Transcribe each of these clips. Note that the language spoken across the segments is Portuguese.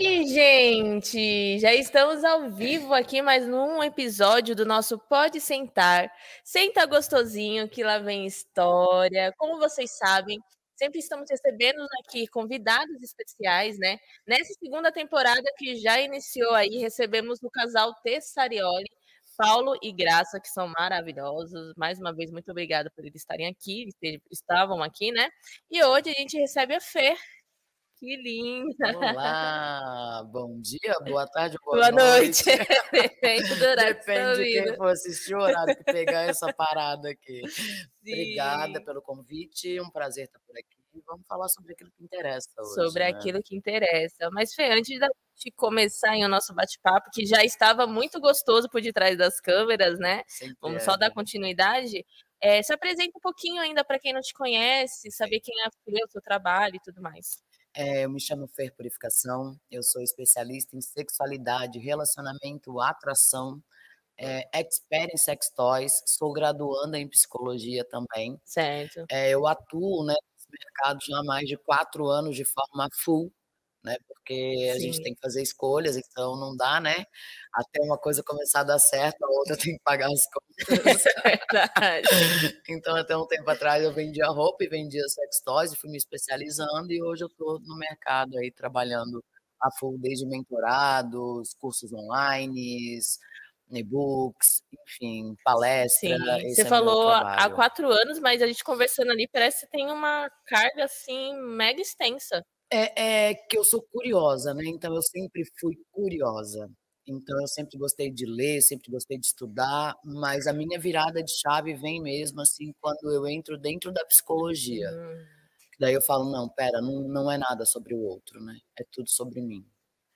E, gente, já estamos ao vivo aqui mais num episódio do nosso Pode Sentar. Senta gostosinho que lá vem história. Como vocês sabem, sempre estamos recebendo aqui convidados especiais, né? Nessa segunda temporada que já iniciou aí, recebemos o casal Tessarioli, Paulo e Graça, que são maravilhosos. Mais uma vez, muito obrigada por eles estarem aqui, estavam aqui, né? E hoje a gente recebe a Fê. Que linda! Olá, bom dia, boa tarde, boa Boa noite. noite. Depende do horário que você tá Depende de quem ouvindo. for assistir o horário que pegar essa parada aqui. Obrigada Sim, pelo convite, um prazer estar por aqui. Vamos falar sobre aquilo que interessa hoje, sobre né? aquilo que interessa. Mas, Fê, antes da gente começar em o nosso bate-papo, que já estava muito gostoso por detrás das câmeras, né? Sempre Vamos é, só dar né? continuidade. Se apresenta um pouquinho ainda para quem não te conhece, saber quem é o seu trabalho e tudo mais. Eu me chamo Fer Purificação, eu sou especialista em sexualidade, relacionamento, atração, expert em sex toys, sou graduanda em psicologia também. Certo. Eu atuo, né, nesse mercado já há mais de 4 anos de forma full, né, porque a gente Sim, tem que fazer escolhas, então não dá, né, até uma coisa começar a dar certo, a outra tem que pagar as contas. isso é verdade. Então, até um tempo atrás eu vendia roupa e vendia sex toys e fui me especializando e hoje eu estou no mercado aí trabalhando a full, desde mentorados, cursos online, e-books, enfim, palestra, Sim, você esse é meu falou há trabalho. 4 anos, mas a gente conversando ali parece que tem uma carga, assim, mega extensa. É que eu sou curiosa, né, então eu sempre fui curiosa. Então eu sempre gostei de ler, sempre gostei de estudar, mas a minha virada de chave vem mesmo, assim, quando eu entro dentro da psicologia. Hum, Daí eu falo: "Não, espera, não é nada sobre o outro, né, é tudo sobre mim".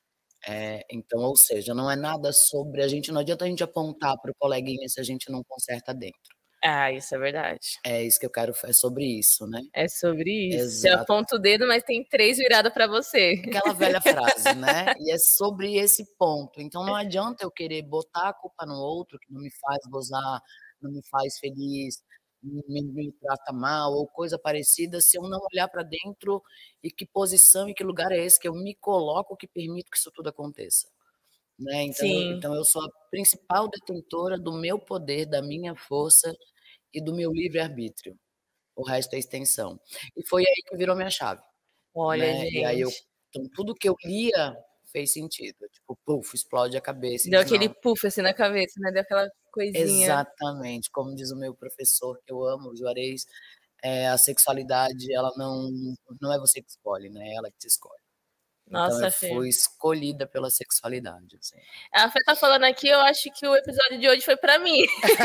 Então, ou seja, não é nada sobre a gente, não adianta a gente apontar para o coleguinha se a gente não conserta dentro. ah, isso é verdade. É isso que eu quero, é sobre isso, né. É sobre isso. Você Exato. aponta o dedo, mas tem 3 viradas para você. Aquela velha frase, né, e é sobre esse ponto. Então não adianta eu querer botar a culpa no outro, que não me faz gozar, não me faz feliz, me trata mal ou coisa parecida, se eu não olhar para dentro e que posição e que lugar é esse que eu me coloco que permito que isso tudo aconteça, né. Sim. Então eu sou a principal detentora do meu poder, da minha força e do meu livre-arbítrio. O resto é extensão. E foi aí que virou minha chave. Olha, Né, e aí eu, gente, então tudo que eu lia fez sentido, tipo, puf, explode a cabeça e deu diz: aquele "Não". puff, assim, na cabeça, né, deu aquela coisinha. Exatamente, como diz o meu professor, que eu amo, o Juarez, a sexualidade ela não é você que escolhe, né, é ela que te escolhe. Então eu Nossa, Fê. fui escolhida pela sexualidade, assim. A Fê tá falando aqui, eu acho que o episódio de hoje foi pra mim.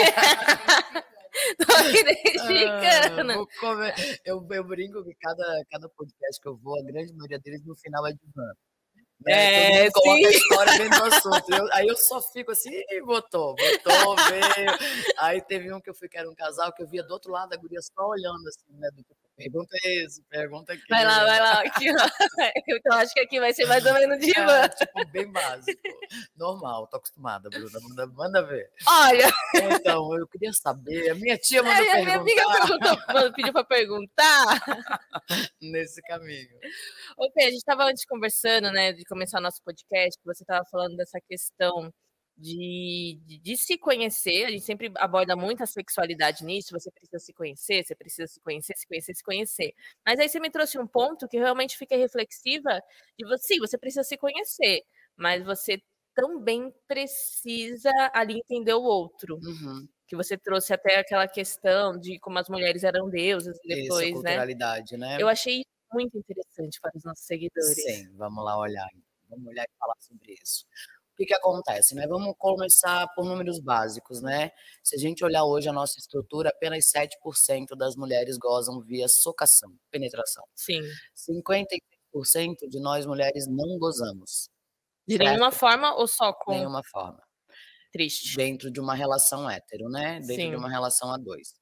Tô identificando. Vou comer, eu brinco que cada podcast que eu vou, a grande maioria deles no final é divã. Né, todo É, mundo coloca sim. a história dentro do assunto. Aí eu só fico assim, "Ih, botou, veio". Aí teve um que eu fui, que era um casal, que eu via do outro lado, a guria só olhando assim, né, do tipo, pergunta esse, pergunta Vai aquilo. lá, aqui, ó. Eu acho que aqui vai ser mais ou menos divã. Tipo, bem básico. Normal, tô acostumada, Bruna, manda ver. Olha, Então, eu queria saber, a minha tia mandou a minha amiga perguntar pediu pra perguntar. nesse caminho. Ô, Fê, a gente estava antes conversando, né, de começar o nosso podcast, que você estava falando dessa questão de se conhecer. A gente sempre aborda muito a sexualidade nisso. Você precisa se conhecer, você precisa se conhecer, se conhecer, se conhecer. Mas aí você me trouxe um ponto que realmente fiquei reflexiva de você, sim, você precisa se conhecer, mas você também precisa ali entender o outro. Uhum. Que você trouxe até aquela questão de como as mulheres eram deusas e Isso, a depois, né? culturalidade, né. Eu achei muito interessante para os nossos seguidores. Sim, vamos lá olhar então, vamos olhar e falar sobre isso. O que que acontece, né, vamos começar por números básicos, né, se a gente olhar hoje a nossa estrutura, apenas 7% das mulheres gozam via socação, penetração. Sim, 56% de nós mulheres não gozamos, de nenhuma certo? forma ou só De com nenhuma forma. triste? Dentro de uma relação hétero, né, dentro de Sim, uma relação a 2.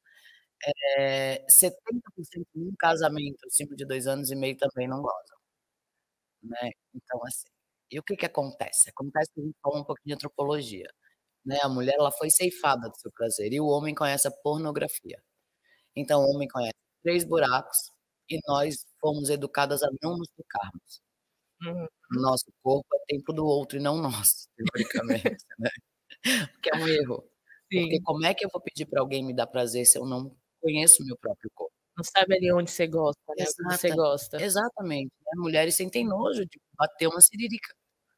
70% num casamento acima de 2 anos e meio também não gozam. Né, então assim, e o que que acontece? Acontece que a gente fala um pouquinho de antropologia, né, a mulher ela foi ceifada do seu prazer e o homem conhece a pornografia. Então o homem conhece 3 buracos e nós fomos educadas a não nos tocarmos. Uhum. Nosso corpo é templo do outro e não nosso, teoricamente, né. O que é um erro, porque Sim. como é que eu vou pedir pra alguém me dar prazer se eu não conheço o meu próprio corpo? Não sabe ali onde você gosta, né, o que você Exata gosta. exatamente, né, mulheres sentem nojo de bater uma siririca.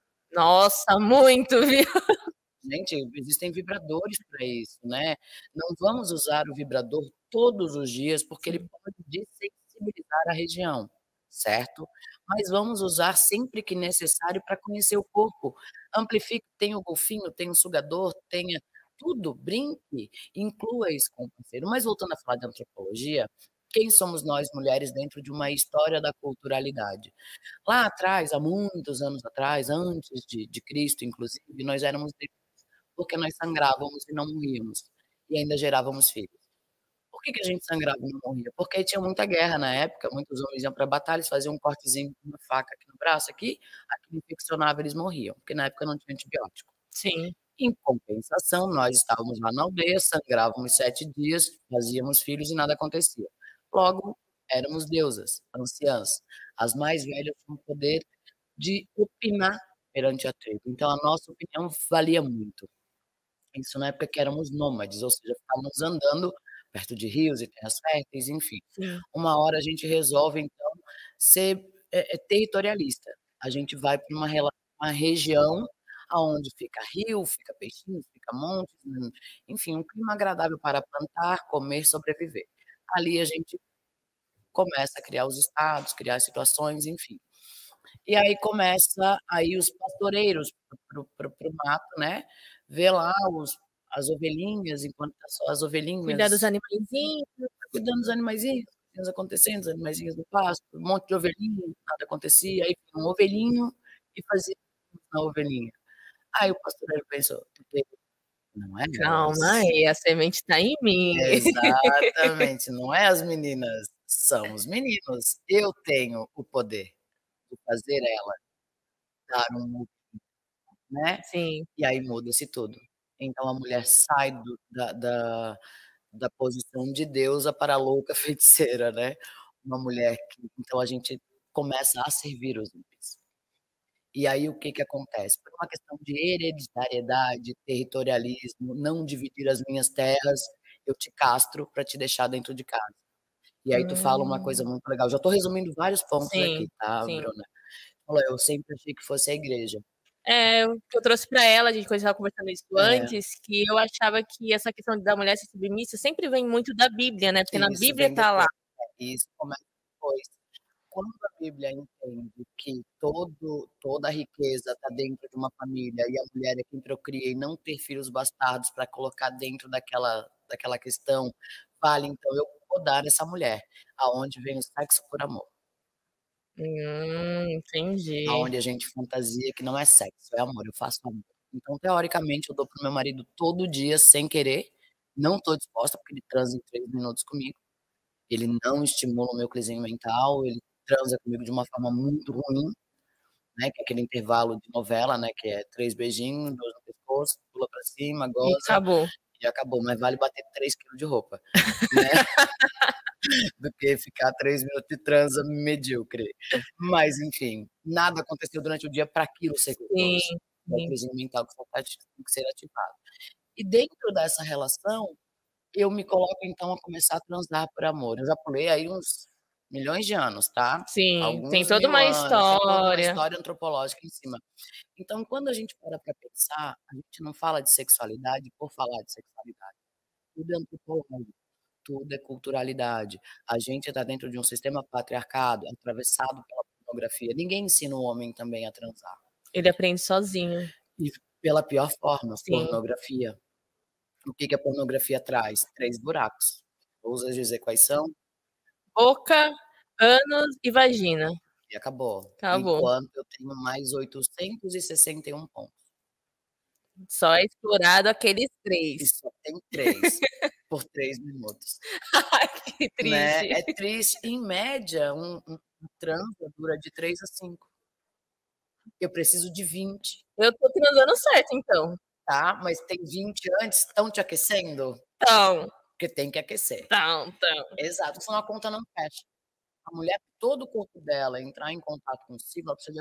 Nossa, muito, viu. Gente, existem vibradores para isso, né. Não vamos usar o vibrador todos os dias, porque ele Sim. pode dessensibilizar a região, certo? Mas vamos usar sempre que necessário para conhecer o corpo. Amplifique, tem o golfinho, tem o sugador, tenha tudo, brinque, inclua isso com o parceiro. Mas voltando a falar de antropologia, quem somos nós mulheres dentro de uma história da culturalidade? Lá atrás, há muitos anos atrás, antes de Cristo inclusive, nós éramos porque nós sangrávamos e não morríamos, e ainda gerávamos filhos. Por que que a gente sangrava e não morria? Porque tinha muita guerra na época, muitos homens iam pra batalha, eles faziam um cortezinho com uma faca aqui no braço, aqui, aquilo infeccionava, eles morriam, porque na época não tinha antibiótico. Sim. Em compensação, nós estávamos lá na aldeia, sangrávamos 7 dias, fazíamos filhos e nada acontecia. Logo, éramos deusas, anciãs. As mais velhas tinham o poder de opinar perante a tribo, então a nossa opinião valia muito. Isso na época que éramos nômades, ou seja, ficávamos andando perto de rios e terras férteis, enfim. Sim. Uma hora a gente resolve então ser, territorialista. A gente vai para uma região aonde fica rio, fica peixinhos, fica montes, enfim, um clima agradável para plantar, comer, sobreviver. Ali a gente começa a criar os estados, criar as situações, enfim. E aí começa aí os pastoreiros para o mato, né, ver lá as ovelhinhas, enquanto tá só as Cuidar dos ovelhinhas animaizinhos. cuidando dos animaizinhos, coisas acontecendo, os animaizinhos no pasto, um monte de ovelhinha, nada acontecia, aí vinha um ovelhinho e fazia na ovelhinha. Aí o pastoreiro pensou: "Não é Calma elas". aí, a semente tá em mim. Exatamente, não é as meninas, são os meninos. Eu tenho o poder de fazer ela dar um né. Sim. E aí muda-se tudo. Então a mulher sai da posição de deusa para a louca feiticeira, né. Uma mulher que então a gente começa a servir os homens. E aí o que que acontece? Por uma questão de hereditariedade, territorialismo, não dividir as minhas terras, eu te castro para te deixar dentro de casa. E aí tu fala uma coisa Hum. muito legal, já estou resumindo vários pontos aqui, Sim, tá, sim. Bruna. Falou: "Eu sempre achei que fosse a igreja". É, o que eu trouxe pra ela, a gente quando estava conversando isso É. antes, que eu achava que essa questão da mulher ser submissa sempre vem muito da Bíblia, né, porque na Isso Bíblia vem tá lá. depois. Isso começa depois. Quando a Bíblia entende que toda a riqueza está dentro de uma família e a mulher é quem procria e não ter filhos bastardos para colocar dentro daquela questão, vale, então eu vou dar essa mulher, aonde vem o sexo por amor, Entendi. aonde a gente fantasia que não é sexo, é amor, eu faço amor. Então, teoricamente, eu dou para o meu marido todo dia sem querer, não estou disposta, porque ele transa em 3 minutos comigo. Ele não estimula o meu clezinho mental, ele transa comigo de uma forma muito ruim, né, que é aquele intervalo de novela, né, que é 3 beijinhos, 2 no pescoço, pula pra cima, E goza acabou. e acabou, mas vale bater 3 quilos de roupa, né, do que ficar 3 minutos de transa medíocre. Mas enfim, nada aconteceu durante o dia para aquilo ser Sim, gostoso. É o sim. clezinho mental que só tem que ser ativado. E dentro dessa relação eu me coloco então a começar a transar por amor. Eu já pulei aí uns milhões de anos, tá? Sim, tem Alguns toda 1000 uma anos, tem toda uma história. história antropológica em cima. Então, quando a gente para pra pensar, a gente não fala de sexualidade por falar de sexualidade. Tudo é antropológico, tudo é culturalidade. A gente está dentro de um sistema patriarcado, atravessado pela pornografia. Ninguém ensina o homem também a transar. Ele aprende sozinho. E pela pior forma, Sim. pornografia. O que que a pornografia traz? 3 buracos. Ousas dizer quais são? Boca, ânus e vagina. E acabou. Acabou. Enquanto eu tenho mais 861 pontos. Só é explorado aqueles E 3. só tem 3 por 3 minutos, Ai, que né. triste. É triste. Em média, um transa dura de 3 a 5. Eu preciso de 20, Eu tô transando certo então. tá. Mas tem 20 antes, estão te aquecendo? Então, Porque tem que aquecer. então. Exato, senão a conta não fecha. A mulher, todo o corpo dela entrar em contato consigo, ela precisa de até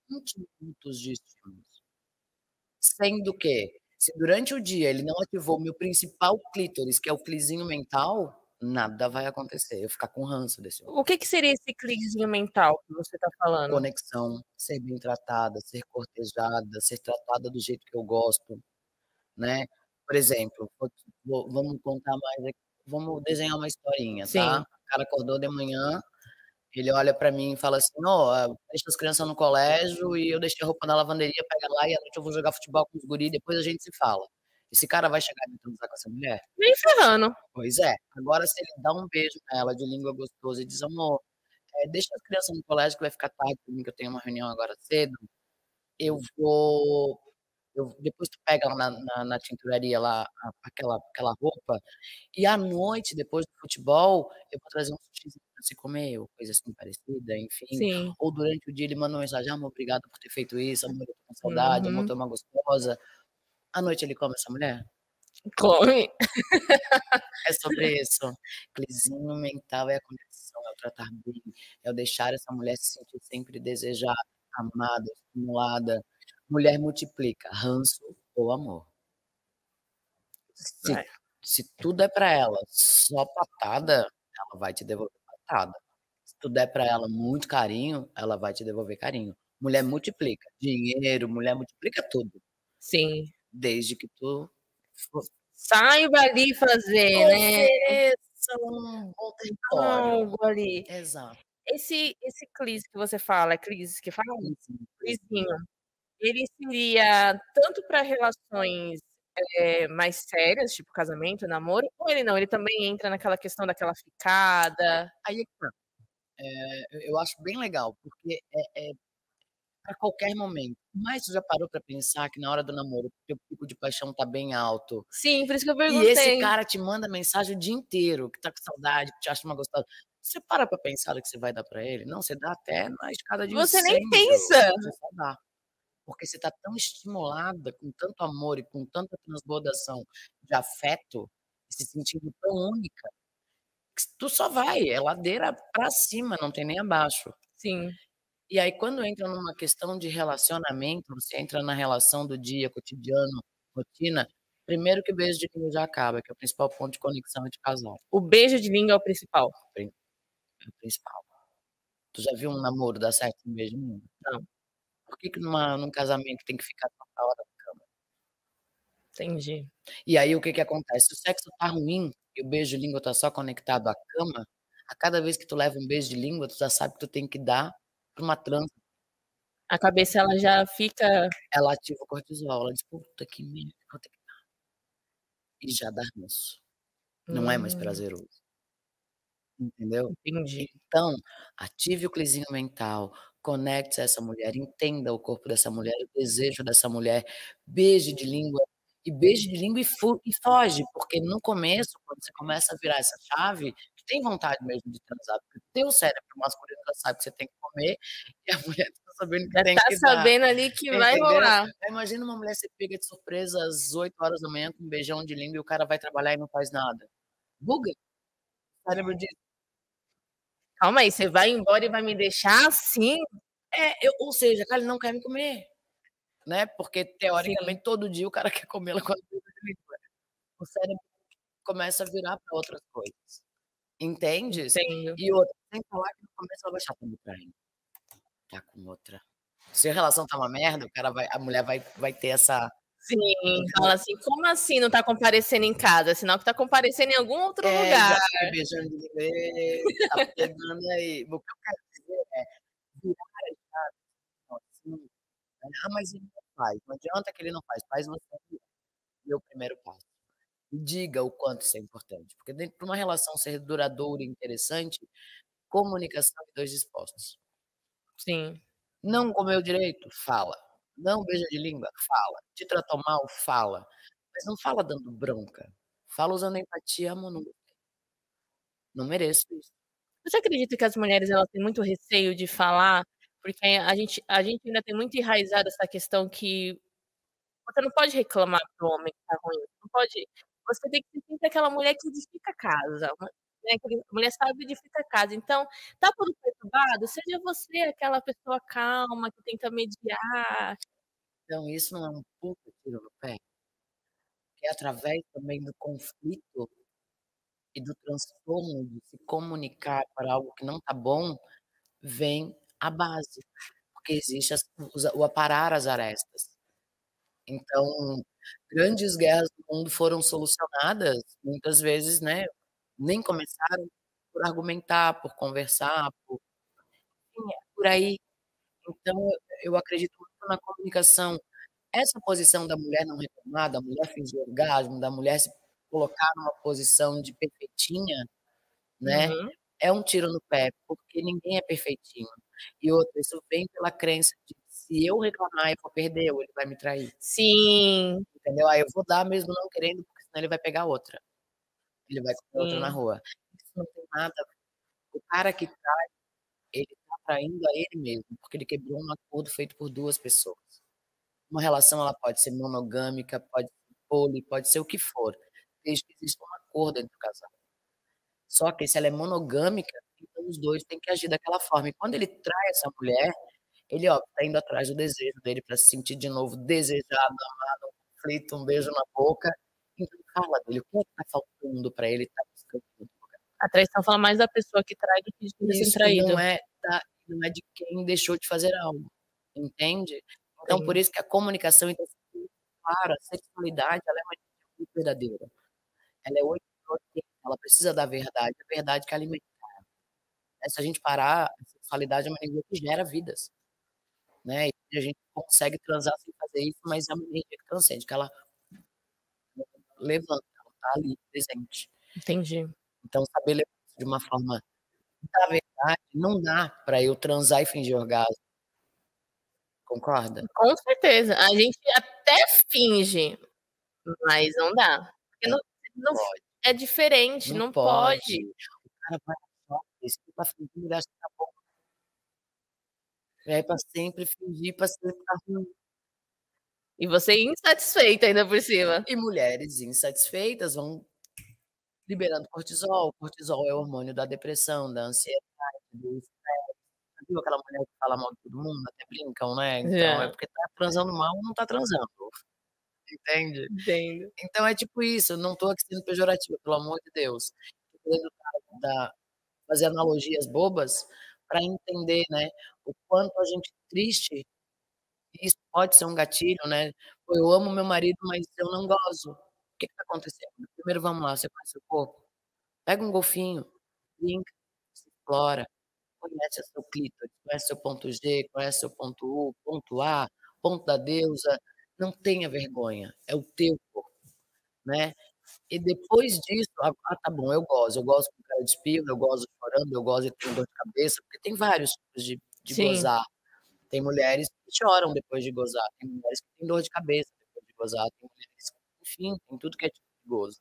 20 minutos de estímulos. Sendo que, se durante o dia ele não ativou o meu principal clítoris, que é o clizinho mental, nada vai acontecer, eu vou ficar com ranço desse homem. O que que seria esse cliquezinho mental que você tá falando? Conexão, ser bem tratada, ser cortejada, ser tratada do jeito que eu gosto, né. Por exemplo, vamos contar mais aqui, vamos desenhar uma historinha, tá. Sim, O cara acordou de manhã, ele olha pra mim e fala assim: "Ó, deixa as crianças no colégio e eu deixei a roupa na lavanderia, pega lá e à noite eu vou jogar futebol com os guri, depois a gente se fala". Esse cara vai chegar e transar com essa mulher? nem ferrando. Pois é. Agora se ele dá um beijo nela de língua gostosa e diz: "Amor, deixa as crianças no colégio que vai ficar tarde pra mim, que eu tenho uma reunião agora cedo, eu vou depois tu pega lá na tinturaria lá aquela roupa, e à noite, depois do futebol, eu vou trazer um sushizinho pra você comer", ou coisa assim parecida, enfim. Sim. Ou durante o dia ele manda uma mensagem: "Amor, obrigado por ter feito isso, amor, eu tô com saudade, amor, Uhum. tu é uma gostosa". À noite ele come essa mulher? Come. É sobre isso. Clizinho mental é a conexão, é o tratar bem, é o deixar essa mulher se sentir sempre desejada, amada, estimulada. Mulher multiplica ranço ou amor. Se É, se tudo é pra ela só patada, ela vai te devolver patada. Se tu der pra ela muito carinho, ela vai te devolver carinho. Mulher multiplica dinheiro, mulher multiplica tudo, sim. desde que tu fo Saiba ali fazer, né, ofereça um bom território. algo ali. Exato. Esse clease que você fala, é clease que fala? Clizinho, clizinho. Cleasinho, ele seria tanto para relações, mais sérias, tipo casamento, namoro, ou ele não, ele também entra naquela questão daquela ficada? Aí é que tá, eu acho bem legal, porque é pra qualquer momento. Mas tu já parou pra pensar que na hora do namoro, teu pico de paixão tá bem alto, Sim, por isso que eu e esse perguntei. cara te manda mensagem o dia inteiro, que tá com saudade, que te acha uma gostosa. Você para pra pensar no que você vai dar pra ele? Não, você dá até na escada de Você nem incêndio, pensa. você só dá. Porque você tá tão estimulada, com tanto amor e com tanta transbordação de afeto, se sentindo tão única, que tu só vai, é ladeira pra cima, não tem nem abaixo. Sim, E aí quando entra numa questão de relacionamento, você entra na relação do dia, cotidiano, rotina, primeiro que o beijo de língua já acaba, que é o principal ponto de conexão entre casal, o beijo de língua é o principal. é o principal. Tu já viu um namoro dar certo sem beijo de língua? Não, Por que que num casamento tem que ficar tanta hora na cama? entendi. E aí o que que acontece? Se o sexo tá ruim e o beijo de língua tá só conectado à cama, a cada vez que tu leva um beijo de língua, tu já sabe que tu tem que dar pra uma transa. A cabeça ela já fica Ela ativa o cortisol, ela diz: "Puta que merda, vou ter que", e já dá ranço. Não é mais hum, prazeroso, entendeu? entendi. Então, ative o clizinho mental, conecte-se a essa mulher, entenda o corpo dessa mulher, o desejo dessa mulher, beije de língua, e beije de língua e foge, porque no começo, quando você começa a virar essa chave, tu tem vontade mesmo de transar, porque o teu cérebro masculino já sabe que você tem que comer, e a mulher tá sabendo que Já tem tá que dar, sabendo ali que vai entendeu? rolar. Aí imagina uma mulher ser pega de surpresa às 8 horas da manhã com um beijão de língua e o cara vai trabalhar e não faz nada. Buga, o cérebro diz Calma aí, você vai embora e vai me deixar assim? ou seja, cara, ele não quer me comer, né, porque Sim, teoricamente todo dia o cara quer comê-la com a língua. O cérebro começa a virar para outras coisas, entendes? entendo. E outra, sem falar que no começo ela vai achar: "Tá me traindo, tá com outra". Se a relação tá uma merda, a mulher vai ter essa, Sim, entendeu? fala assim: "Como assim não tá comparecendo em casa? Sinal que tá comparecendo em algum outro É, lugar". já foi beijando de vez, tá pegando aí. O que eu quero dizer é, virar assim, "Ah, mas ele não faz", não adianta que ele não faz, faz você dê o primeiro passo. Diga o quanto isso é importante, porque dentro de uma relação ser duradoura e interessante, comunicação e 2 dispostos. Sim, Não comeu direito? Fala. Não beija de língua? Fala. Te tratou mal? Fala. Mas não fala dando bronca. Fala usando empatia: "Amor, não mereço isso". você acredita que as mulheres elas têm muito receio de falar? Porque a gente ainda tem muito enraizado essa questão que você não pode reclamar pro homem que tá ruim, não pode você tem que ser sempre aquela mulher que edifica a casa, né, aquele mulher sabe de fica casa. Então, tá tudo perturbado, seja você aquela pessoa calma que tenta mediar. Então isso não é um puta tiro no pé? Que é através também do conflito e do transtorno de se comunicar para algo que não tá bom, vem a base, porque existe o aparar as arestas. Então, grandes guerras do mundo foram solucionadas, muitas vezes, né, nem começaram por argumentar, por conversar, enfim, é por aí. Então, eu acredito muito na comunicação. Essa posição da mulher não reclamar, da mulher fingir orgasmo, da mulher se colocar numa posição de perfeitinha, né, Uhum. é um tiro no pé, porque ninguém é perfeitinho. E outra, isso vem pela crença de se eu reclamar eu vou perder ou ele vai me trair, Sim, entendeu? Aí eu vou dar mesmo não querendo, porque senão ele vai pegar outra, ele vai comer outra na sim. rua. Isso não tem nada a ver. O cara que trai, ele tá traindo a ele mesmo, porque ele quebrou um acordo feito por 2 pessoas. Uma relação ela pode ser monogâmica, pode ser poli, pode ser o que for, desde que exista um acordo entre o casal. Só que se ela é monogâmica, então os 2 têm que agir daquela forma. E quando ele trai essa mulher, ele, ó, tá indo atrás do desejo dele pra se sentir de novo desejado, amado, um conflito, um beijo na boca. Então fala dele, o que é que tá faltando pra ele estar buscando em outro lugar? A traição fala mais da pessoa que trai do que de quem tá sendo Isso traído. não é de quem deixou de fazer algo, entende? Então por Sim, isso que a comunicação então clara, a sexualidade ela é uma energia muito verdadeira. Ela é 880, ela precisa da verdade, a verdade que alimenta. Se a gente parar, a sexualidade é uma energia que gera vidas, né, e a gente consegue transar sem fazer isso, mas é uma energia que transcende, que ela levanta, ela tá ali presente. entendi. Então saber levar isso de uma forma da verdade, não dá pra eu transar e fingir orgasmo, concorda? Com certeza. A gente até finge, mas não dá. Porque Não não pode, é diferente, não não pode. pode. O cara vai só isso tá fingindo, ele acha que tá bom, é pra sempre fingir, pra sempre tá ruim. E você insatisfeita ainda por cima. E mulheres insatisfeitas vão liberando cortisol, o cortisol é o hormônio da depressão, da ansiedade, do já viu aquela mulher que fala mal de todo mundo, até brincam, né, então é Já, porque tá transando mal ou não tá transando, entende? entendo. Então é tipo isso, eu não tô aqui sendo pejorativa, pelo amor de Deus. Tô querendo fazer analogias bobas pra entender, né, o quanto a gente triste, e isso pode ser um gatilho, né, "Pô, eu amo meu marido, mas eu não gozo". O que que tá acontecendo? Primeiro vamos lá, você conhece seu corpo? Pega um golfinho, brinca, se explora. Conhece o seu clítoris, conhece seu ponto G, conhece seu ponto U, ponto A, ponto da deusa, não tenha vergonha, é o teu corpo, né. E depois disso, tá bom, eu gozo com cara de espirro, eu gozo chorando, eu gozo e tenho dor de cabeça, porque tem vários tipos de Sim, gozar. Tem mulheres que choram depois de gozar, tem mulheres que têm dor de cabeça depois de gozar, tem mulheres enfim, tem tudo que é tipo de gozo.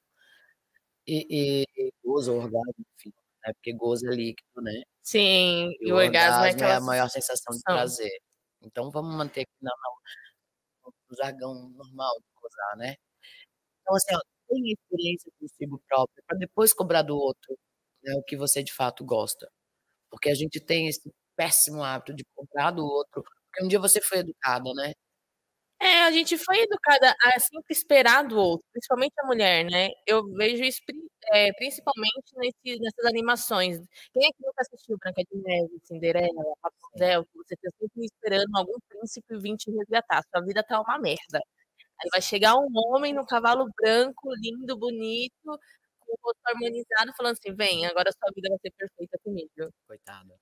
Gozo ou orgasmo, enfim, né, porque gozo é líquido, né. sim. E E o o orgasmo é orgasmo é aquela a maior sensação de sensação. prazer. Então vamos manter aqui no jargão normal de gozar, né. Então assim, ó, tenha experiência consigo própria pra depois cobrar do outro, né, o que você de fato gosta. Porque a gente tem esse péssimo hábito de cobrar do outro, porque um dia você foi educada, né. É, a gente foi educada a sempre esperar do outro, principalmente a mulher, né. Eu vejo isso principalmente nessas animações. Quem é que nunca assistiu Branca de Neve, Cinderela, Sim, Rapunzel, que você tá sempre esperando algum príncipe vir te resgatar, sua vida tá uma merda. Aí vai exato. chegar um homem no cavalo branco, lindo, bonito, com o rosto harmonizado, falando assim: "Vem, agora sua vida vai ser perfeita comigo". Coitada,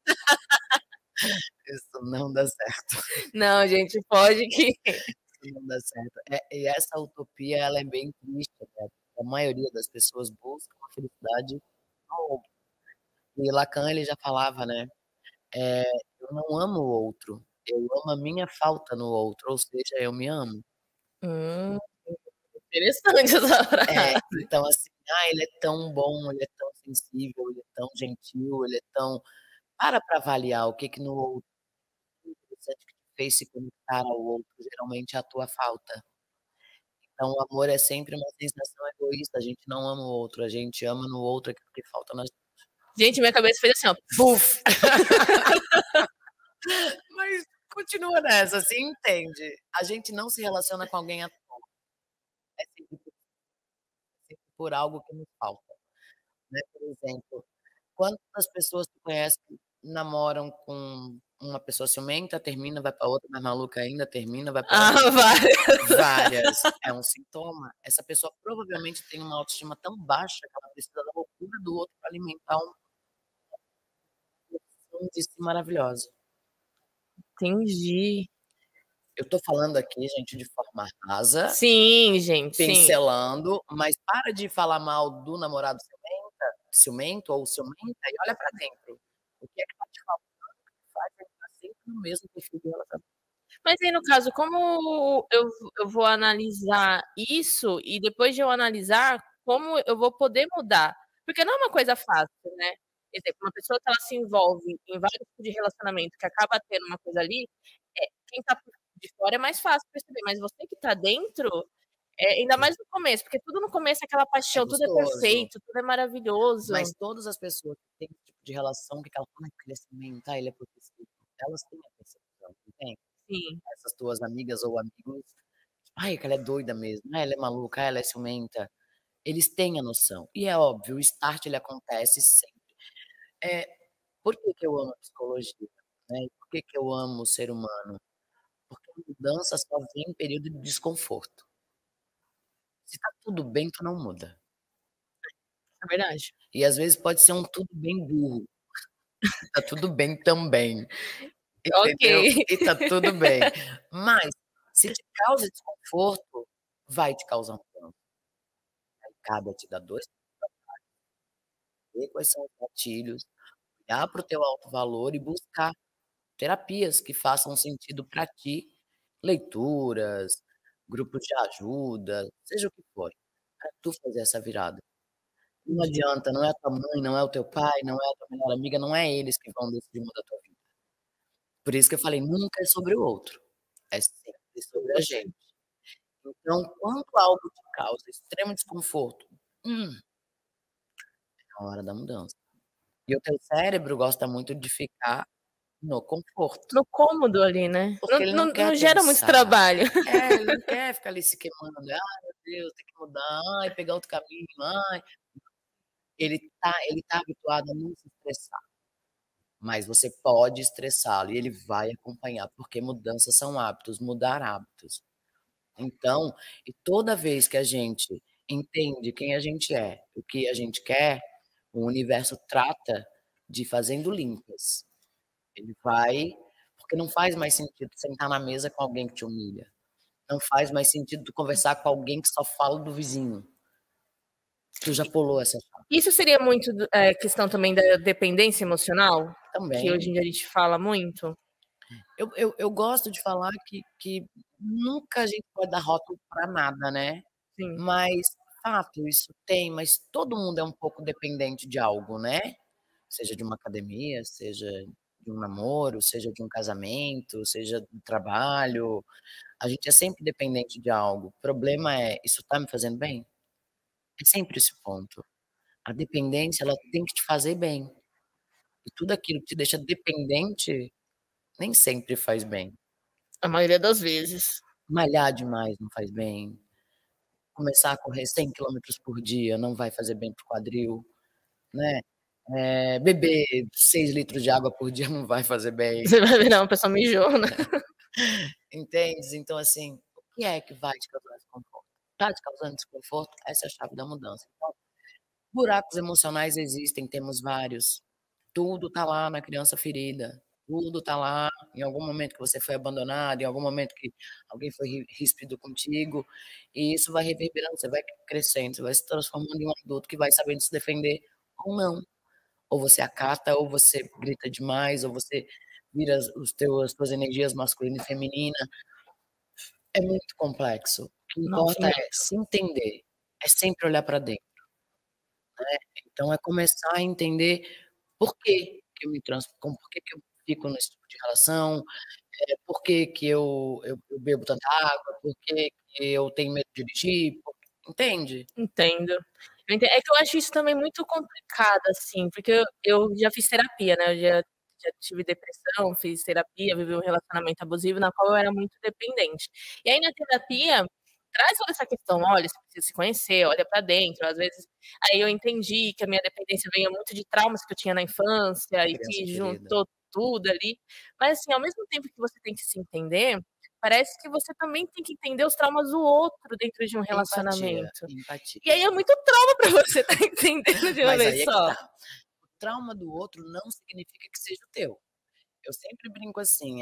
isso não dá certo, Não, gente, pode que isso não dá certo. E essa utopia ela é bem triste, né, a maioria das pessoas buscam a felicidade no outro. E Lacan ele já falava, né, eh, eu não amo o outro, eu amo a minha falta no outro, ou seja, eu me amo. Hum, interessante essa É, frase. então assim, ah, ele é tão bom, ele é tão sensível, ele é tão gentil, ele é tão pra avaliar o que que no outro é interessante que te fez se conectar ao outro, geralmente é a tua falta. Então o amor é sempre uma sensação egoísta, a gente não ama o outro, a gente ama no outro aquilo que falta na Gente, minha cabeça fez assim, ó. Puf! Mas continua nessa, você entende. A gente não se relaciona com alguém à toa. É sempre por algo que nos falta, né. Por exemplo, quantas pessoas tu conhece que namoram com uma pessoa ciumenta, termina, vai pra outra mais maluca ainda, termina, vai pra Ah, outra. várias. Várias. É um sintoma. Essa pessoa provavelmente tem uma autoestima tão baixa que ela precisa da loucura do outro pra alimentar uma versão de si maravilhosa. Entendi. Eu tô falando aqui, gente, de forma rasa, Sim, gente, sim. pincelando, mas para de falar mal do namorado ciumento ou ciumenta e olha pra dentro. O que é que tá te faltando que faz ele estar sempre no mesmo perfil de relacionamento? Mas aí, no caso, como eu vou analisar isso e depois de eu analisar, como eu vou poder mudar? Porque não é uma coisa fácil, né. Exemplo, uma pessoa que ela se envolve em vários tipos de relacionamento, que acaba tendo uma coisa ali, quem tá por de fora é mais fácil perceber, mas você que tá dentro, ainda mais no começo, porque tudo no começo é aquela É paixão, tudo é gostoso, perfeito, tudo é maravilhoso. mas todas as pessoas que têm esse tipo de relação, que ela fala: "Ai, porque ele é ciumento, ai, ele é possessivo", elas têm a percepção, entende? Sim. Essas tuas amigas ou amigos, "Ai, que ela é doida mesmo, ai, ela é maluca, ai, ela é ciumenta", eles têm a noção. E é óbvio, o start ele acontece sempre. Eh, por que que eu amo a psicologia, né, e por que que eu amo o ser humano? Porque a mudança só vem em período de desconforto. Se tá tudo bem, tu não muda. É verdade. E às vezes pode ser um tudo bem burro, tá tudo bem também, Ok. entendeu? E tá tudo bem. Mas, se te causa desconforto, vai te causar um dano. Aí cabe a te dar 2 ver quais são os gatilhos, olhar para o teu alto valor e buscar terapias que façam sentido pra ti, leituras, grupos de ajuda, seja o que for, pra tu fazer essa virada. Não Entendi. adianta, não é a tua mãe, não é o teu pai, não é a tua melhor amiga, não é eles que vão decidir mudar a tua vida. Por isso que eu falei, nunca é sobre o outro, é sempre sobre a Você. gente. Então, quando algo te causa extremo desconforto, é a hora da mudança. E o teu cérebro gosta muito de ficar no conforto, No cômodo ali, né. porque Não ele não não quer não gera muito pensar. trabalho. Ele não quer ficar ali se queimando, "Ai, meu Deus, tem que mudar, ai, pegar outro caminho, ai". Ele tá habituado a não se estressar. Mas você pode estressá-lo e ele vai acompanhar, porque mudanças são hábitos, mudar hábitos. Então, e toda vez que a gente entende quem a gente é, o que a gente quer, o universo trata de fazendo limpas. Ele vai porque não faz mais sentido sentar na mesa com alguém que te humilha. Não faz mais sentido tu conversar com alguém que só fala do vizinho. Tu já pulou essa etapa. Isso seria muito questão também da dependência emocional? Que hoje Também. em dia a gente fala muito? Eu gosto de falar que nunca a gente pode dar rótulo pra nada, né. Sim. Mas, fato, isso tem, mas todo mundo é um pouco dependente de algo, né. Seja de uma academia, seja de um namoro, seja de um casamento, seja do trabalho, a gente é sempre dependente de algo. O problema é: "Isso tá me fazendo bem?". É sempre esse o ponto. A dependência, ela tem que te fazer bem. E tudo aquilo que te deixa dependente, nem sempre faz bem. A maioria das vezes. Malhar demais não faz bem, começar a correr 100 quilômetros por dia não vai fazer bem para o quadril, né, beber 6 litros de água por dia não vai fazer bem, Você vai virar uma pessoa mijona. entendes? Então, assim, o que é que vai te causar desconforto? Tá te causando desconforto? Essa é a chave da mudança. Então, buracos emocionais existem, temos vários. Tudo tá lá na criança ferida, tudo tá lá, em algum momento que você foi abandonado, em algum momento que alguém foi ríspido contigo, e isso vai reverberando, você vai crescendo, você vai se transformando em um adulto que vai sabendo se defender ou não. Ou você acata, ou você grita demais, ou você vira as tuas energias masculina e feminina. É muito complexo. O que Nossa, importa é imenso. se entender, é sempre olhar pra dentro, né. Então é começar a entender por que que eu me por que que eu fico nesse tipo de relação, por que que eu bebo tanta água, por que que eu tenho medo de dirigir, entende? Entendo. É que eu acho isso também muito complicado, assim, porque eu já fiz terapia, né, eu já tive depressão, fiz terapia, vivi um relacionamento abusivo na qual eu era muito dependente. E aí na terapia, traz toda essa questão: "Olha, você precisa se conhecer, olha pra dentro", às vezes aí eu entendi que a minha dependência vinha muito de traumas que eu tinha na infância e Criança que ferida. juntou tudo ali. Mas, assim, ao mesmo tempo que você tem que se entender, parece que você também tem que entender os traumas do outro dentro de um Empatia, relacionamento. E empatia. aí é muito trauma pra você estar entendendo de uma Mas vez aí é que só. tá, o trauma do outro não significa que seja o teu. Eu sempre brinco assim,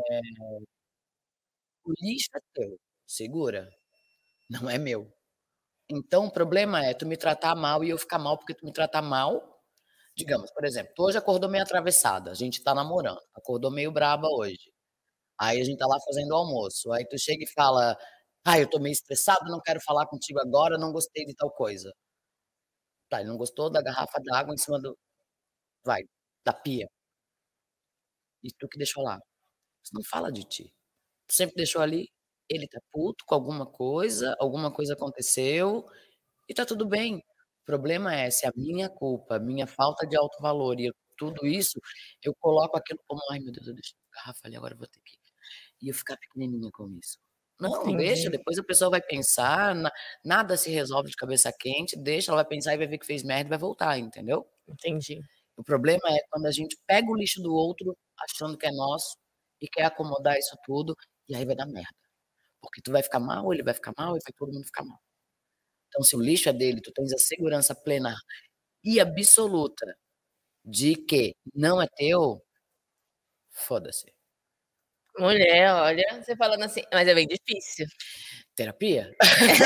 o lixo é teu, segura, não é meu. Então o problema é tu me tratar mal e eu ficar mal porque tu me tratar mal, digamos, por exemplo, tu hoje acordou meio atravessada, a gente tá namorando, acordou meio braba hoje, aí a gente tá lá fazendo o almoço, aí tu chega e fala: "Ai, eu tô meio estressado, não quero falar contigo agora, não gostei de tal coisa". Tá, ele não gostou da garrafa d'água em cima do da pia, e tu que deixou lá. Isso não fala de ti. Tu sempre deixou ali, ele tá puto com alguma coisa aconteceu e tá tudo bem. O problema é se a minha culpa, a minha falta de autovalor e tudo isso, eu coloco aquilo como: "Ai meu Deus, eu deixei a garrafa ali, agora eu vou ter que" e eu ficar pequenininha com isso. Não, deixa, Entendi, depois a pessoa vai pensar, nada se resolve de cabeça quente, deixa, ela vai pensar e vai ver que fez merda e vai voltar, entendeu? entendi. O problema é quando a gente pega o lixo do outro, achando que é nosso, e quer acomodar isso tudo, e aí vai dar merda. Porque tu vai ficar mal, ele vai ficar mal e vai todo mundo ficar mal. Então, se o lixo é dele, tu tens a segurança plena e absoluta de que não é teu, foda-se. Mulher, olha, você falando assim mas é bem difícil. Terapia?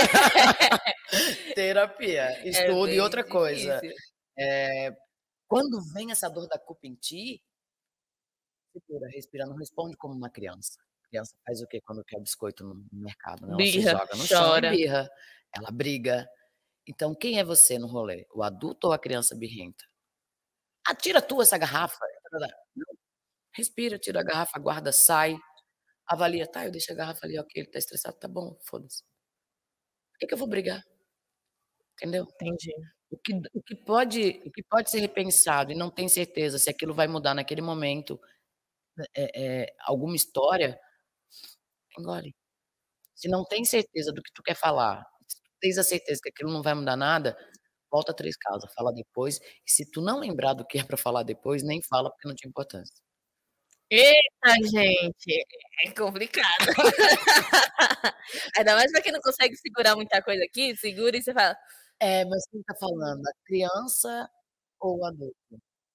Terapia, É estudo e bem outra coisa, difícil. quando vem essa dor da culpa em ti, segura, respira, não responde como uma criança. Criança faz o quê quando quer biscoito no mercado, né, ela se Birra, joga no chão e chora. birra, ela briga. Então quem é você no rolê? O adulto ou a criança birrenta? "Ah, tira tu essa garrafa". Não, respira, tira a garrafa, guarda, sai, avalia: "Tá, eu deixei a garrafa ali, ok, ele tá estressado, tá bom, foda-se. Por que que eu vou brigar?", entendeu? Entendi. O que pode ser repensado e não tem certeza se aquilo vai mudar naquele momento, alguma história, engole. Se não tem certeza do que tu quer falar, se tu tens a certeza que aquilo não vai mudar nada, volta 3 casas, fala depois, e se tu não lembrar do que é pra falar depois, nem fala porque não tinha importância. Eita, gente, é complicado. Ainda mais pra quem não consegue segurar muita coisa aqui, segura e você fala: É, mas quem tá falando, a criança ou o adulto?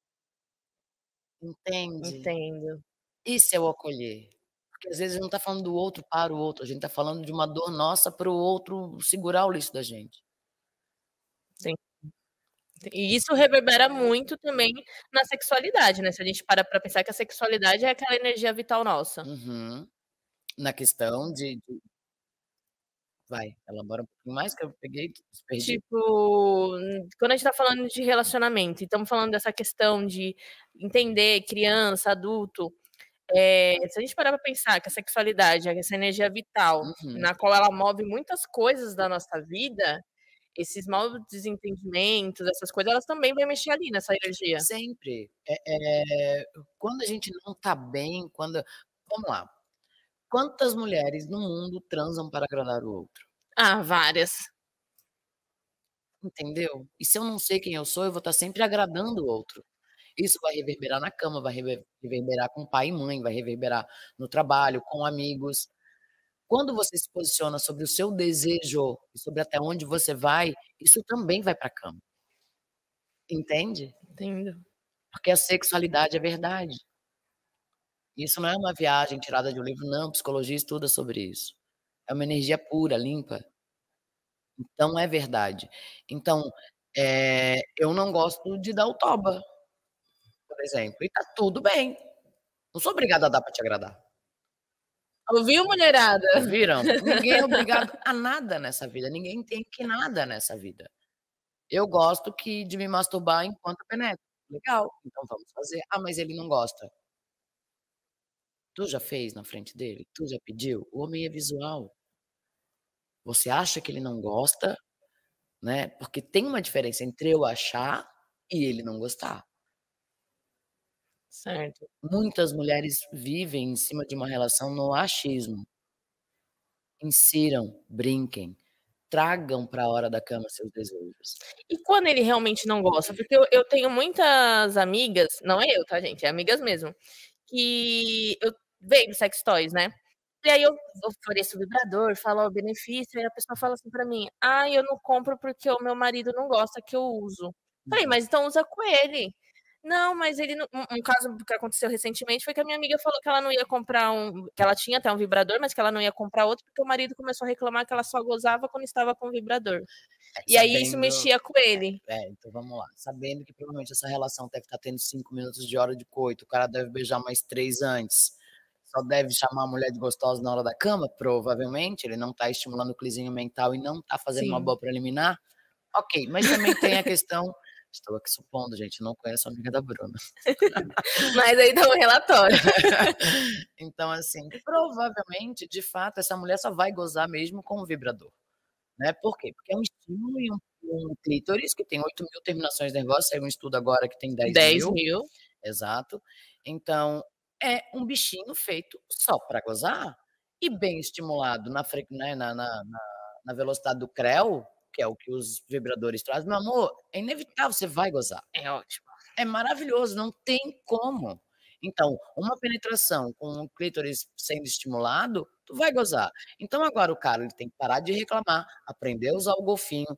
Entende? "Entendo". Isso é o acolher. Porque às vezes a gente não tá falando do outro para o outro, a gente tá falando de uma dor nossa para o outro segurar o lixo da gente. Sim. E isso reverbera muito também na sexualidade, né, se a gente para pra pensar que a sexualidade é aquela energia vital nossa. Uhum. Na questão de vai, elabora um pouquinho mais que eu peguei, perdi. Tipo, quando a gente tá falando de relacionamento e estamos falando dessa questão de entender criança, adulto, se a gente parar pra pensar que a sexualidade é essa energia vital, Uhum. na qual ela move muitas coisas da nossa vida, esses maus desentendimentos, essas coisas, elas também vão mexer ali nessa energia. Sempre. Quando a gente não tá bem, vamos lá, quantas mulheres no mundo transam para agradar o outro? Ah, várias. Entendeu? E se eu não sei quem eu sou, eu vou estar sempre agradando o outro. Isso vai reverberar na cama, vai reverberar com pai e mãe, vai reverberar no trabalho, com amigos. Quando você se posiciona sobre o seu desejo e sobre até onde você vai, isso também vai para a cama, entende? Entendo. Porque a sexualidade é verdade. Isso não é uma viagem tirada de um livro, não, psicologia estuda sobre isso. É uma energia pura, limpa, então é verdade. Então, eu não gosto de dar o toba, por exemplo, e tá tudo bem, não sou obrigado a dar para te agradar. Ouviu, mulherada? Ouviram? Ninguém é obrigado a nada nessa vida, ninguém tem que nada nessa vida. Eu gosto de me masturbar enquanto penetro, legal, então vamos fazer. Ah, mas ele não gosta. Tu já fez na frente dele? Tu já pediu? O homem é visual. Você acha que ele não gosta, né, porque tem uma diferença entre eu achar e ele não gostar. Certo. Muitas mulheres vivem em cima de uma relação no achismo. Insiram, brinquem, tragam para a hora da cama seus desejos. E quando ele realmente não gosta? Porque eu tenho muitas amigas, não é eu, tá, gente, é amigas mesmo, que eu vendo sex toys, né. E aí eu ofereço o vibrador, falo o benefício, aí a pessoa fala assim pra mim: "Ai, eu não compro porque o meu marido não gosta que eu uso". Falei: Uhum. "Mas então usa com ele". "Não, mas ele não". Um caso que aconteceu recentemente foi que a minha amiga falou que ela não ia comprar que ela tinha até um vibrador, mas que ela não ia comprar outro, porque o marido começou a reclamar que ela só gozava quando estava com o vibrador. E aí isso Sabendo mexia com ele. então vamos lá, sabendo que provavelmente essa relação deve estar tendo 5 minutos de hora de coito, o cara deve beijar mais 3 antes, só deve chamar a mulher de gostosa na hora da cama, provavelmente, ele não está estimulando o clizinho mental e não está fazendo uma Sim. boa preliminar, ok, mas também tem a questão estou aqui supondo, gente, não conheço a amiga da Bruna. Mas aí dá um relatório. Então, assim, provavelmente, de fato, essa mulher só vai gozar mesmo com o vibrador, né, por quê? Porque é um estímulo e um clítoris que tem 8.000 terminações nervosas, saiu um estudo agora que tem 10.000, 10.000. exato. Então, é um bichinho feito só para gozar e bem estimulado né, na velocidade do creu, que é o que os vibradores trazem, meu amor, é inevitável, você vai gozar. É ótimo. É maravilhoso, não tem como. Então, uma penetração com o clítoris sendo estimulado, tu vai gozar. Então agora o cara ele tem que parar de reclamar, aprender a usar o golfinho.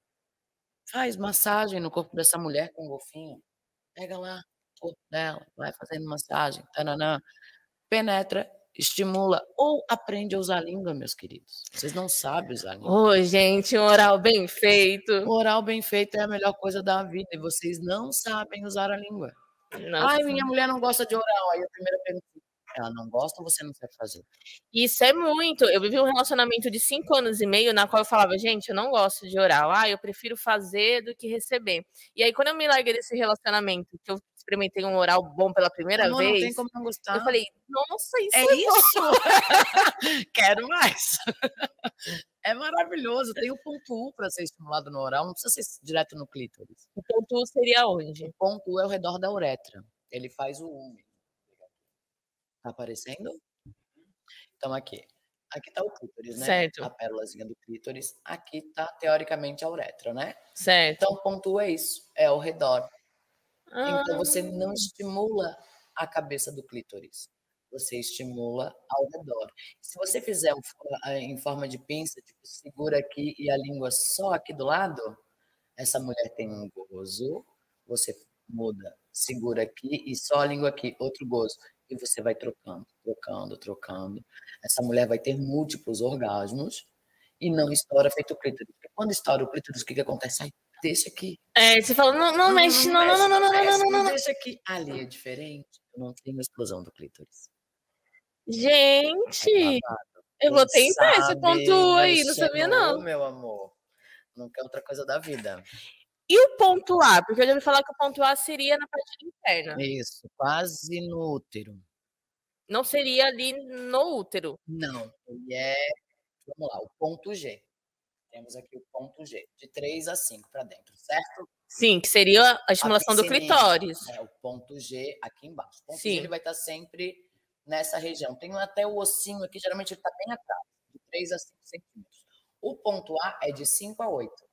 Faz massagem no corpo dessa mulher com o golfinho. Pega lá o corpo dela, vai fazendo massagem, tã-nã-nã, penetra, estimula ou aprende a usar a língua, meus queridos. Vocês não sabem usar a língua. Ô, gente, um oral bem feito. O oral bem feito é a melhor coisa da vida e vocês não sabem usar a língua. Nossa. "Ai, minha mulher não gosta de oral", aí a primeira pergunta, ela não gosta ou você não sabe fazer? Isso é muito. Eu vivi um relacionamento de 5 anos e meio, na qual eu falava: "Gente, eu não gosto de oral. Ah, eu prefiro fazer do que receber". E aí, quando eu me larguei desse relacionamento, que eu experimentei um oral bom pela primeira "Amor, não tem vez, como não eu gostar". falei: "Nossa, isso É é bom". isso! Quero mais. É maravilhoso, tem o ponto U para ser estimulado no oral, não precisa ser direto no clítoris. O ponto seria O onde? ponto U é ao redor da uretra, ele faz o U mesmo. Tá aparecendo? Então aqui tá o clítoris, né, a Certo, pérolazinha do clítoris, aqui tá teoricamente a uretra, né. Então certo. o ponto U é isso, é ao redor. Então Ah, você não estimula a cabeça do clítoris, você estimula ao redor. Se você fizer em forma de pinça, tipo, segura aqui e a língua só aqui do lado, essa mulher tem um gozo, você muda, segura aqui e só a língua aqui, outro gozo. E você vai trocando, trocando, trocando. Essa mulher vai ter múltiplos orgasmos e não estoura feito o clítoris. Porque quando estoura o clítoris, o que que acontece? Ai, deixa aqui. é, você fala: "Não, não Não, mexe, não não, não, não, mexe, não, não não, não, não, mexe, não, me não, não". deixa aqui. Ali é diferente, eu não tenho explosão do clítoris. É Gente, babado. eu Quem vou tentar esse ponto sabe aí, não mexe sabia no não. meu amor, não quer outra coisa da vida. E o ponto A? Porque eu já ouvi falar que o ponto A seria na parte interna, Isso, quase no útero. não seria ali no útero. Não, ele é vamos lá, o ponto G. Temos aqui o ponto G, de 3 a 5 para dentro, certo? Sim, que seria a A estimulação do piscininha, clitóris. o ponto G aqui embaixo. O ponto G ele Sim. vai estar sempre nessa região. Tem até o ossinho aqui, geralmente ele está bem atrás, de 3 a 5 centímetros. O ponto A é de 5 a 8.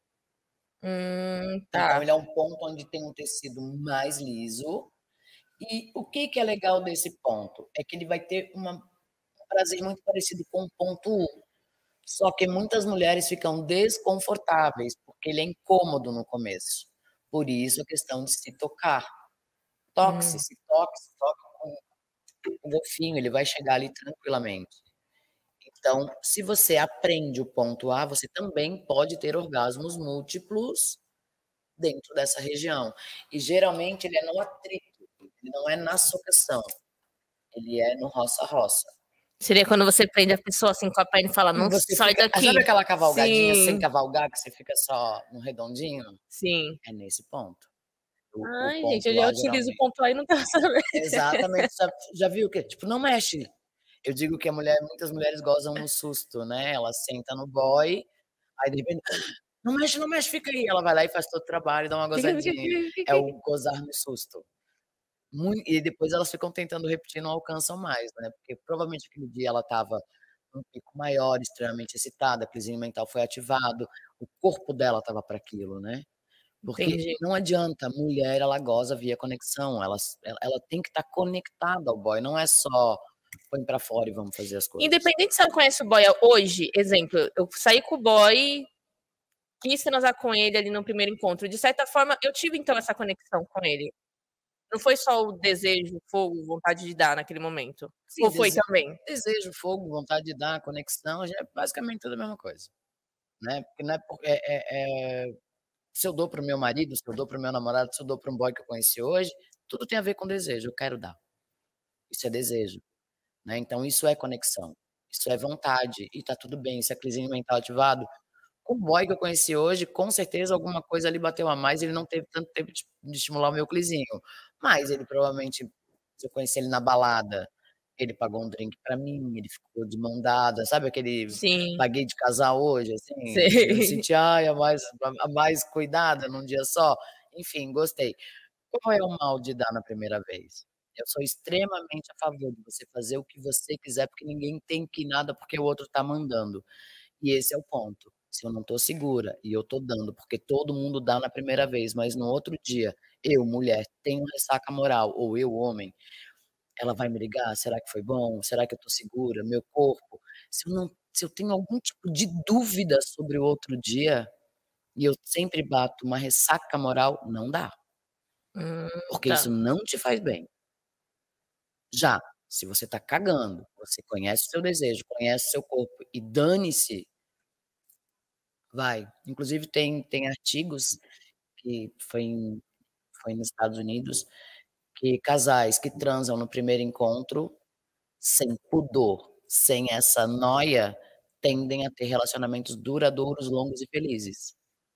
Então Tá. ele é um ponto onde tem um tecido mais liso. E o que que é legal desse ponto? É que ele vai ter um prazer muito parecido com o ponto U. Só que muitas mulheres ficam desconfortáveis, porque ele é incômodo no começo. Por isso a questão de se tocar. Toque-se, Hum. se toque, se toque com o golfinho, ele vai chegar ali tranquilamente. Então, se você aprende o ponto A, você também pode ter orgasmos múltiplos dentro dessa região. E geralmente ele é no atrito, ele não é na socação, ele é no roça-roça. Seria quando você prende a pessoa, assim, com a perna e fala: "Não Você sai fica daqui". sabe aquela cavalgadinha sem Sim, cavalgar, que você fica só no redondinho? sim. É nesse ponto. o Ai, gente, ponto eu já lá utilizo o geralmente. pontuar e não quero saber. Exatamente, já viu que tipo, não mexe. Eu digo que muitas mulheres gozam no susto, né, ela senta no boy, aí de repente: "Não mexe, não mexe, fica aí", ela vai lá e faz todo o trabalho, dá uma gozadinha. É o gozar no susto. E depois elas ficam tentando repetir, não alcançam mais, né, porque provavelmente aquele dia ela estava num pico maior, extremamente excitada, a aquisição mental foi ativado, o corpo dela estava para aquilo, né. Porque Entendi. não adianta, a mulher ela goza via conexão, ela tem que estar conectada ao boy, não é só põe pra fora e vamos fazer as coisas. Independente se eu conheço o boy hoje, exemplo, eu saí com o boy, quis transar com ele ali no primeiro encontro, de certa forma eu tive então essa conexão com ele. Não foi só o desejo, fogo, vontade de dar naquele momento? Ou Sim, foi também? desejo, fogo, vontade de dar, conexão, já é basicamente tudo a mesma coisa, né, porque não é por se eu dou para o meu marido, se eu dou para o meu namorado, se eu dou para um boy que eu conheci hoje, tudo tem a ver com desejo, eu quero dar, isso é desejo, né, então isso é conexão, isso é vontade, e tá tudo bem, se é aquisição mental ativado. Com o boy que eu conheci hoje, com certeza alguma coisa ali bateu a mais, ele não teve tanto tempo de estimular o meu clizinho, mas ele provavelmente, se eu conheci ele na balada, ele pagou um drink pra mim, ele ficou de mão dada, sabe aquele Sim, paguei de casar hoje, assim, eu me sei. senti, ai, a mais cuidada num dia só, enfim, gostei. Qual é o mal de dar na primeira vez? Eu sou extremamente a favor de você fazer o que você quiser, porque ninguém tem que nada porque o outro tá mandando. E esse é o ponto. Se eu não tô segura e eu tô dando, porque todo mundo dá na primeira vez, mas no outro dia, eu, mulher, tenho ressaca moral, ou eu, homem, ela vai me ligar? Será que foi bom? Será que eu tô segura? Meu corpo? Se eu tenho algum tipo de dúvida sobre o outro dia, e eu sempre bato uma ressaca moral, não dá, porque Tá. isso não te faz bem. Já, se você tá cagando, você conhece o seu desejo, conhece o seu corpo e dane-se, vai. Inclusive tem artigos que foi nos Estados Unidos, que casais que transam no primeiro encontro, sem pudor, sem essa noia, tendem a ter relacionamentos duradouros, longos e felizes.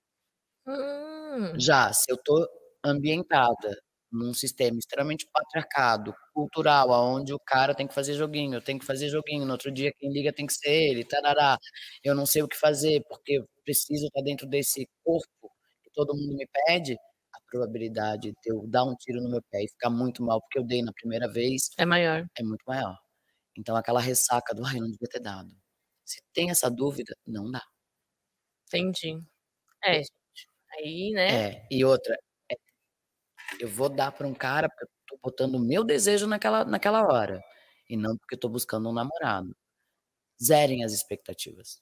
Hum, Já se eu tô ambientada num sistema extremamente patriarcado, cultural, aonde o cara tem que fazer joguinho, eu tenho que fazer joguinho, no outro dia quem liga tem que ser ele, tarará, eu não sei o que fazer, porque eu preciso estar dentro desse corpo que todo mundo me pede, a probabilidade de eu dar um tiro no meu pé e ficar muito mal, porque eu dei na primeira vez, é maior. é muito maior. Então aquela ressaca do: "Ai, eu não devia ter dado". Se tem essa dúvida, não dá. Entendi. É, gente, aí, né, E outra, eu vou dar para um cara porque eu tô botando o meu desejo naquela hora, e não porque eu tô buscando um namorado. Zerem as expectativas.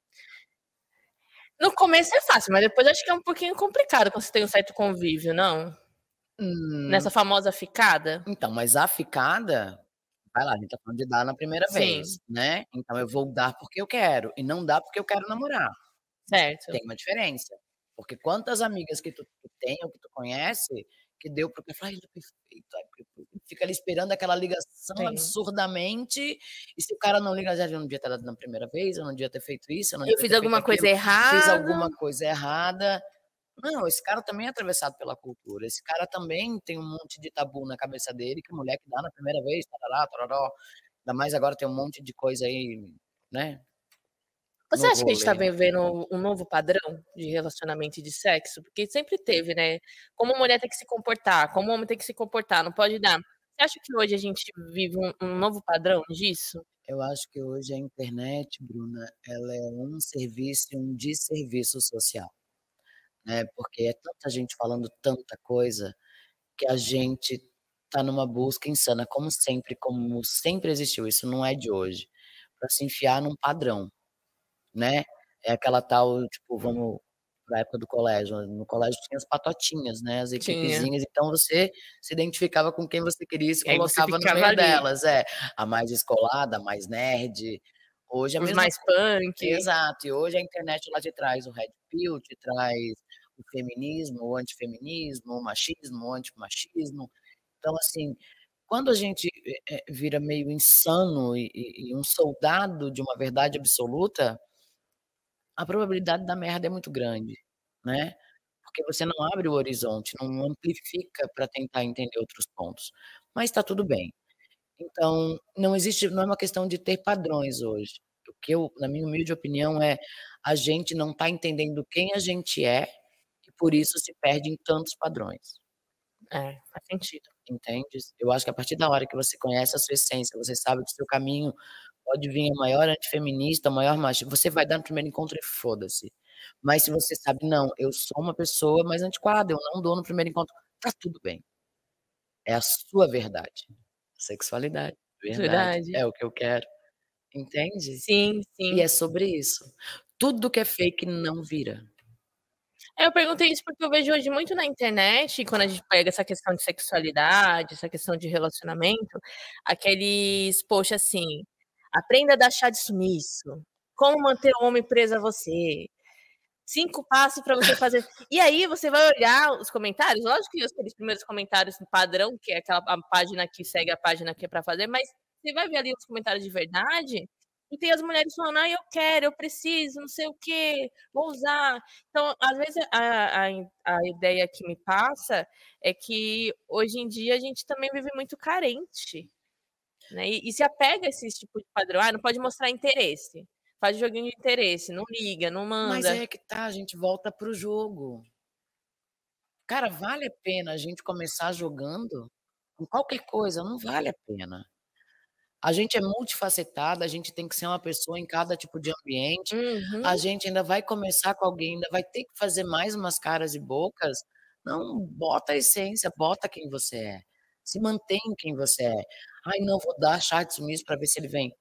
no começo é fácil, mas depois acho que é um pouquinho complicado quando você tem um certo convívio, não? Hum, Nessa famosa ficada? então, mas a ficada, vai lá, a gente tá falando de dar na primeira Sim, vez, né, então eu vou dar porque eu quero, e não dar porque eu quero namorar. certo. Tem uma diferença, porque quantas amigas que tu tem ou que tu conhece, que deu porque fala: "Ai, ele é perfeito", ai, fica ali esperando aquela ligação Sim. absurdamente, e se o cara não liga, já: "Eu não devia ter dado na primeira vez, eu não devia ter feito isso, eu não Eu devia fiz ter feito alguma coisa aquilo, fiz errada. alguma coisa errada". Não, esse cara também é atravessado pela cultura, esse cara também tem um monte de tabu na cabeça dele, que mulher que dá na primeira vez, tarará, tororó, ainda mais agora tem um monte de coisa aí, né, Você no acha que a gente tá rolê. vivendo um novo padrão de relacionamento e de sexo? Porque sempre teve, né, como mulher tem que se comportar, como homem tem que se comportar, não pode dar. Você acha que hoje a gente vive um novo padrão disso? Eu acho que hoje a internet, Bruna, ela é um serviço e um desserviço social, né, porque é tanta gente falando tanta coisa, que a gente tá numa busca insana, como sempre existiu, isso não é de hoje, pra se enfiar num padrão, né. É aquela tal, tipo, vamos pra época do colégio, no colégio tinha as patotinhas, né, as Tinha. equipezinhas, então você se identificava com quem você queria e se E aí você colocava no ficava meio ali, delas. É, a mais descolada, a mais nerd. Hoje é a os mesma mais punk. Exato, e hoje a internet ela te traz o red pill, te traz o feminismo, o antifeminismo, o machismo, o antimachismo. Então, assim, quando a gente, vira meio insano e um soldado de uma verdade absoluta, a probabilidade da merda é muito grande, né. porque você não abre o horizonte, não amplifica para tentar entender outros pontos. Mas está tudo bem. Então, não é uma questão de ter padrões hoje. O que eu, na minha humilde opinião, é a gente não está entendendo quem a gente é e por isso se perde em tantos padrões. Faz sentido. Entende? Eu acho que a partir da hora que você conhece a sua essência, você sabe que o seu caminho pode vir a maior antifeminista, a maior machista, você vai dar no primeiro encontro e foda-se. Mas se você sabe, não, eu sou uma pessoa mais antiquada, eu não dou no primeiro encontro, tá tudo bem. É a sua verdade. Sexualidade, verdade, Verdade. é o que eu quero, entende? Sim, E sim. é sobre isso. Tudo que é fake não vira. Eu perguntei isso porque eu vejo hoje muito na internet, quando a gente pega essa questão de sexualidade, essa questão de relacionamento, aqueles posts assim: "Aprenda a dar chá de sumiço", "Como manter o homem preso a você", 5 passos para você fazer. E aí você vai olhar os comentários, lógico que aqueles primeiros comentários padrão, que é aquela a página que segue a página que é para fazer, mas você vai ver ali os comentários de verdade, e tem as mulheres falando: "Ai, eu quero, eu preciso, não sei o quê, vou usar". Então, às vezes, a ideia que me passa é que hoje em dia a gente também vive muito carente, né, e se apega a esse tipo de padrão. "Ah, não pode mostrar interesse". Faz joguinho de interesse, não liga, não Mas manda. é que tá, a gente volta para o jogo. Cara, vale a pena a gente começar jogando? Com qualquer coisa, não vale a pena. A gente é multifacetada, a gente tem que ser uma pessoa em cada tipo de ambiente, Uhum. a gente ainda vai começar com alguém, ainda vai ter que fazer mais umas caras e bocas. Não, bota a essência, bota quem você é. Se mantém quem você é. "Ai, não, vou dar chá de sumiço pra ver se ele vem".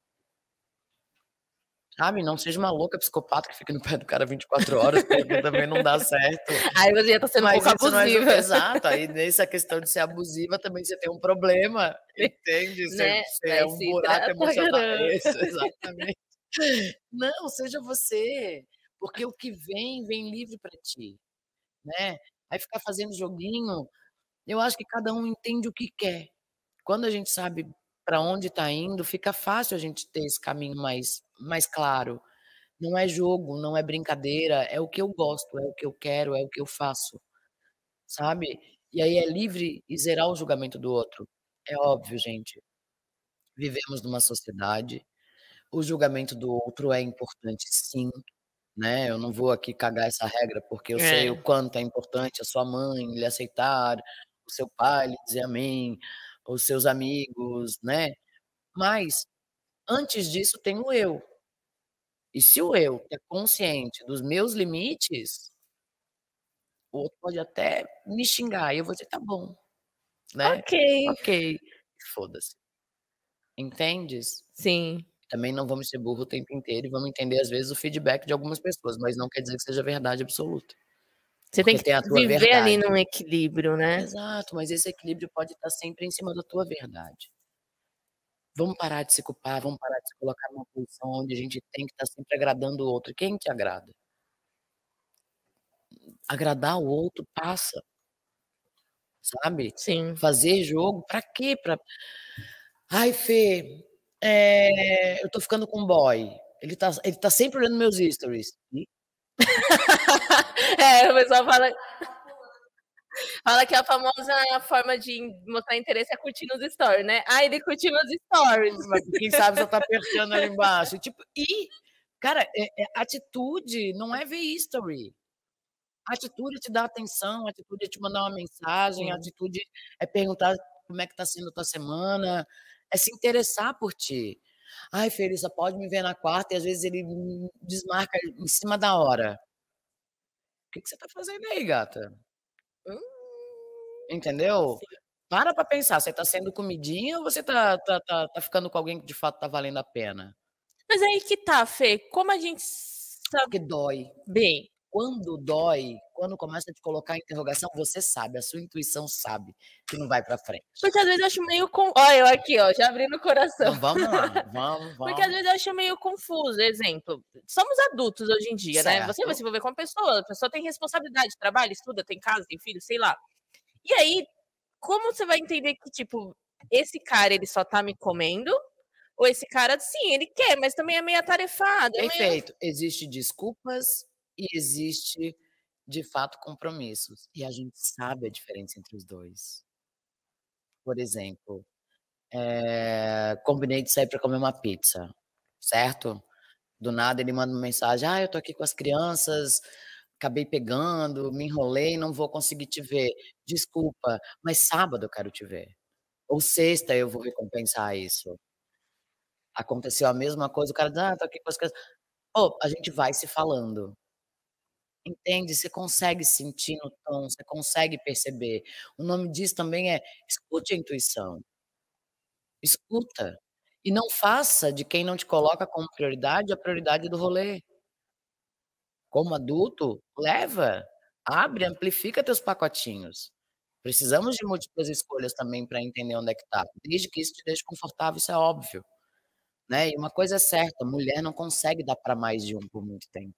Sabe, não seja uma louca psicopata que fica no pé do cara 24 horas, porque também não dá certo. Aí você já tá sendo um Mas pouco isso não é abusiva, exato, aí nessa questão de ser abusiva também você tem um problema, entende? né. Você é Vai um se buraco tratar, emocional caramba. isso, exatamente. Não, seja você, porque o que vem, vem livre para ti, né. Aí ficar fazendo joguinho, eu acho que cada um entende o que quer. Quando a gente sabe para onde está indo, fica fácil a gente ter esse caminho mais claro. Não é jogo, não é brincadeira, é o que eu gosto, é o que eu quero, é o que eu faço. Sabe? E aí é livre e zerar o julgamento do outro. É óbvio, gente, vivemos numa sociedade, o julgamento do outro é importante sim, né, eu não vou aqui cagar essa regra, porque eu sei o É, quanto é importante a sua mãe lhe aceitar, o seu pai lhe dizer amém, os seus amigos, né, mas antes disso tem o eu. E se o eu é consciente dos meus limites, o outro pode até me xingar e eu vou dizer: "Tá bom", né, ok. ok, foda-se. Entendes? Sim. Também não vamos ser burro o tempo inteiro e vamos entender, às vezes, o feedback de algumas pessoas, mas não quer dizer que seja verdade absoluta, Você tem porque que tem a tua viver ali verdade. num equilíbrio, né. Exato, mas esse equilíbrio pode estar sempre em cima da tua verdade. Vamos parar de se culpar, vamos parar de se colocar numa posição onde a gente tem que estar sempre agradando o outro. Quem te agrada? Agradar o outro passa, sabe? Sim. Fazer jogo pra quê? "Ai, Fê, eu tô ficando com um boy, ele tá sempre olhando meus stories". E É, o pessoal fala que a famosa forma de mostrar interesse é curtindo os stories, né. "Ah, ele curtiu meus stories". mas quem sabe só tá apertando ali embaixo, tipo, cara, atitude não é ver history. Atitude é te dar atenção, atitude é te mandar uma mensagem, Sim. atitude é perguntar como é que tá sendo a tua semana, é se interessar por ti. "Ai, Fê, ele só pode me ver na quarta", e às vezes ele desmarca em cima da hora. O que que você tá fazendo aí, gata? Hum, Entendeu? sim. Para pra pensar, você tá sendo comidinha ou você tá ficando com alguém que de fato tá valendo a pena? Mas aí que tá, Fê, como a gente Porque dói. saber. Quando dói, quando começa a te colocar em interrogação, você sabe, a sua intuição sabe que não vai pra frente. Porque às vezes eu acho meio ó, eu aqui, ó, já abrindo o coração. Então vamos lá, vamos, Porque às vamos. vezes eu acho meio confuso. Exemplo, somos adultos hoje em dia, né? Você vai se Certo. envolver com a pessoa tem responsabilidade, trabalha, estuda, tem casa, tem filho, sei lá. E aí, como você vai entender que, tipo, esse cara ele só tá me comendo? Ou esse cara, sim, ele quer, mas também é meio atarefado, é meio. Perfeito. Existe desculpas e existe de fato, compromissos. E a gente sabe a diferença entre os 2. Por exemplo, combinei de sair para comer uma pizza, certo? Do nada ele manda uma mensagem: "Ah, eu tô aqui com as crianças, acabei pegando, me enrolei, não vou conseguir te ver. Desculpa, mas sábado eu quero te ver. Ou sexta eu vou recompensar isso". Aconteceu a mesma coisa, o cara diz: "Ah, tô aqui com as crianças". Pô, a gente vai se falando, entende? Você consegue sentir no tom, você consegue perceber. O nome disso também é escute a intuição, escuta. E não faça de quem não te coloca como prioridade, a prioridade do rolê. Como adulto, leva, abre, amplifica teus pacotinhos. Precisamos de múltiplas escolhas também para entender onde é que tá, desde que isso te deixe confortável, isso é óbvio, né. E uma coisa é certa, mulher não consegue dar para mais de um por muito tempo.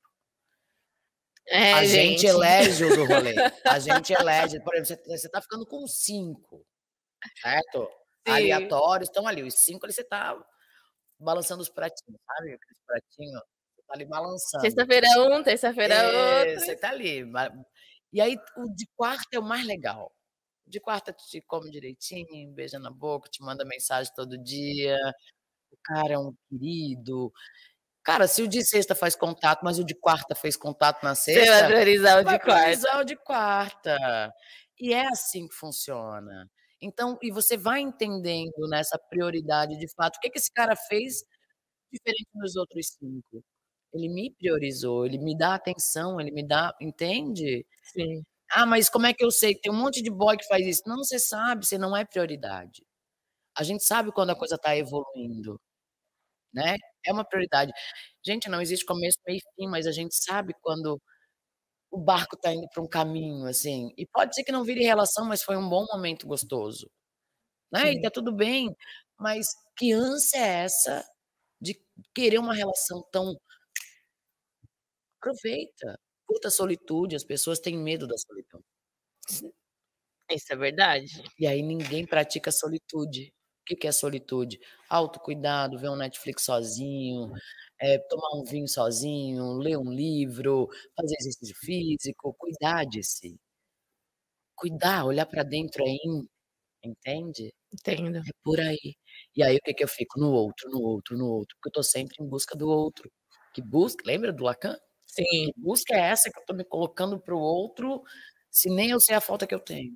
A É, gente gente. elege o do rolê, a gente elege, por exemplo, você tá ficando com 5, certo? Sim. Aleatórios, estão ali, os 5 ali você tá balançando os pratinhos, sabe aqueles pratinhos? Você tá ali balançando. Sexta-feira um, terça-feira outro. Você tá ali, e aí o de quarta é o mais legal. O de quarta te come direitinho, beija na boca, te manda mensagem todo dia, o cara é um querido. Cara, se o de sexta faz contato, mas o de quarta fez contato na Você vai sexta, priorizar o de vai quarta. priorizar o de quarta. E é assim que funciona. Então e você vai entendendo nessa prioridade de fato, o que que esse cara fez diferente dos outros 5. Ele me priorizou, ele me dá atenção, ele me dá, entende? Sim, "Ah, mas como é que eu sei? Tem um monte de boy que faz isso". Não, você sabe, você não é prioridade. A gente sabe quando a coisa tá evoluindo, né, é uma prioridade. Gente, não existe começo, meio e fim, mas a gente sabe quando o barco tá indo pra um caminho, assim, e pode ser que não vire relação, mas foi um bom momento gostoso, né, e sim. tá tudo bem, mas que ânsia é essa de querer uma relação tão. Aproveita, curta a solitude, as pessoas têm medo da solidão. Isso é verdade. E aí ninguém pratica a solitude. O que que é solitude? Autocuidado, ver um Netflix sozinho, tomar um vinho sozinho, ler um livro, fazer exercício físico, cuidar de si. Cuidar, olhar pra dentro entende? Entendo. É por aí. E aí o que que eu fico? No outro, no outro, no outro, porque eu tô sempre em busca do outro. Que busca, lembra do Lacan? Sim, Que busca é essa que eu tô me colocando para o outro, se nem eu sei a falta que eu tenho?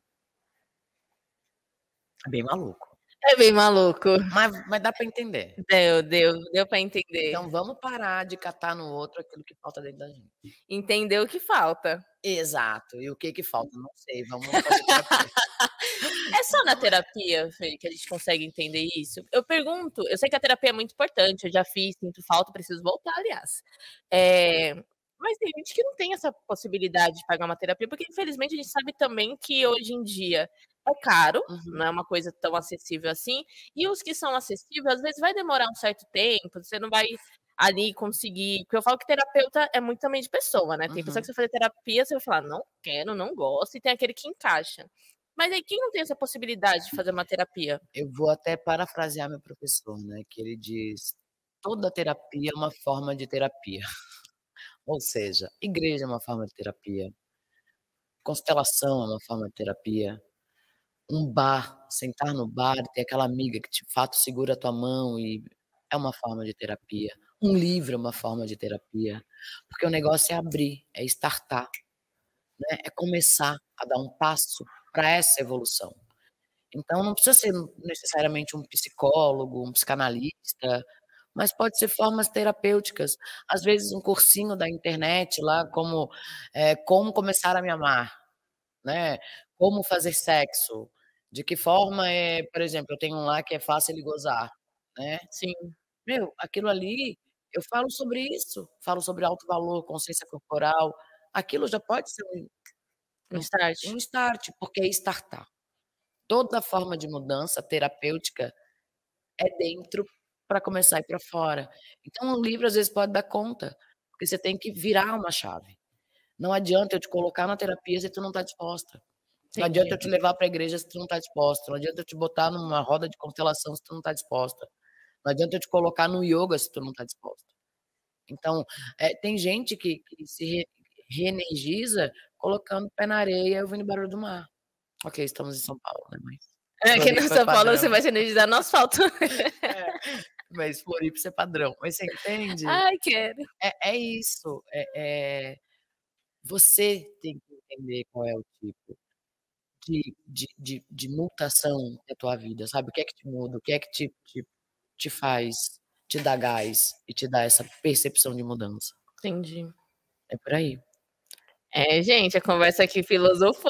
É bem maluco, é bem maluco. mas dá pra entender. Deu pra entender. Então vamos parar de catar no outro aquilo que falta dentro da gente. Entendeu o que falta. Exato, e o que que falta? Não sei, vamos fazer terapia. É só na terapia, Fê, que a gente consegue entender isso? Eu pergunto, eu sei que a terapia é muito importante, eu já fiz, sinto falta, preciso voltar, aliás. Eh, mas tem gente que não tem essa possibilidade de pagar uma terapia, porque infelizmente a gente sabe também que hoje em dia é caro, Uhum, não é uma coisa tão acessível assim, e os que são acessíveis, às vezes vai demorar um certo tempo, você não vai ali conseguir, porque eu falo que terapeuta é muito também de pessoa, né, tem pessoa que uhum. você fazer terapia, você vai falar: "Não quero, não gosto", e tem aquele que encaixa. Mas aí quem não tem essa possibilidade de fazer uma terapia? Eu vou até parafrasear meu professor, né, que ele diz: "Toda terapia é uma forma de terapia", ou seja, igreja é uma forma de terapia, constelação é uma forma de terapia. Um bar, sentar no bar e ter aquela amiga que de fato segura a tua mão e é uma forma de terapia. Um livro é uma forma de terapia, porque o negócio é abrir, é startar, né, é começar a dar um passo para essa evolução. Então não precisa ser necessariamente um psicólogo, um psicanalista, mas pode ser formas terapêuticas. Às vezes um cursinho da internet lá como, como começar a me amar. Né, como fazer sexo, de que forma, por exemplo, eu tenho um lá que é fácil ele gozar, né. Sim, Meu, aquilo ali, eu falo sobre isso, falo sobre alto valor, consciência corporal, aquilo já pode ser um um start. um start, porque é startar. Toda forma de mudança terapêutica é dentro para começar a ir para fora. Então o livro às vezes pode dar conta, porque você tem que virar uma chave. Não adianta eu te colocar na terapia se tu não está disposta. Não adianta Entendi. eu te levar para a igreja se tu não está disposta, não adianta eu te botar numa roda de constelação se tu não está disposta, não adianta eu te colocar no ioga se tu não está disposta. Então, tem gente que reenergiza colocando o pé na areia e ouvindo o barulho do mar. Ok, estamos em São Paulo, né, mas Aqui no Floripa é São Paulo você padrão. vai se energizar no asfalto. É, mas Floripa isso é padrão. Mas você entende? Ai, quero. É isso, você tem que entender qual é o tipo de mutação da tua vida, sabe? O que é que te muda, o que é que te faz, te dá gás e te dá essa percepção de mudança. Entendi. É por aí. Gente, a conversa aqui filosofou.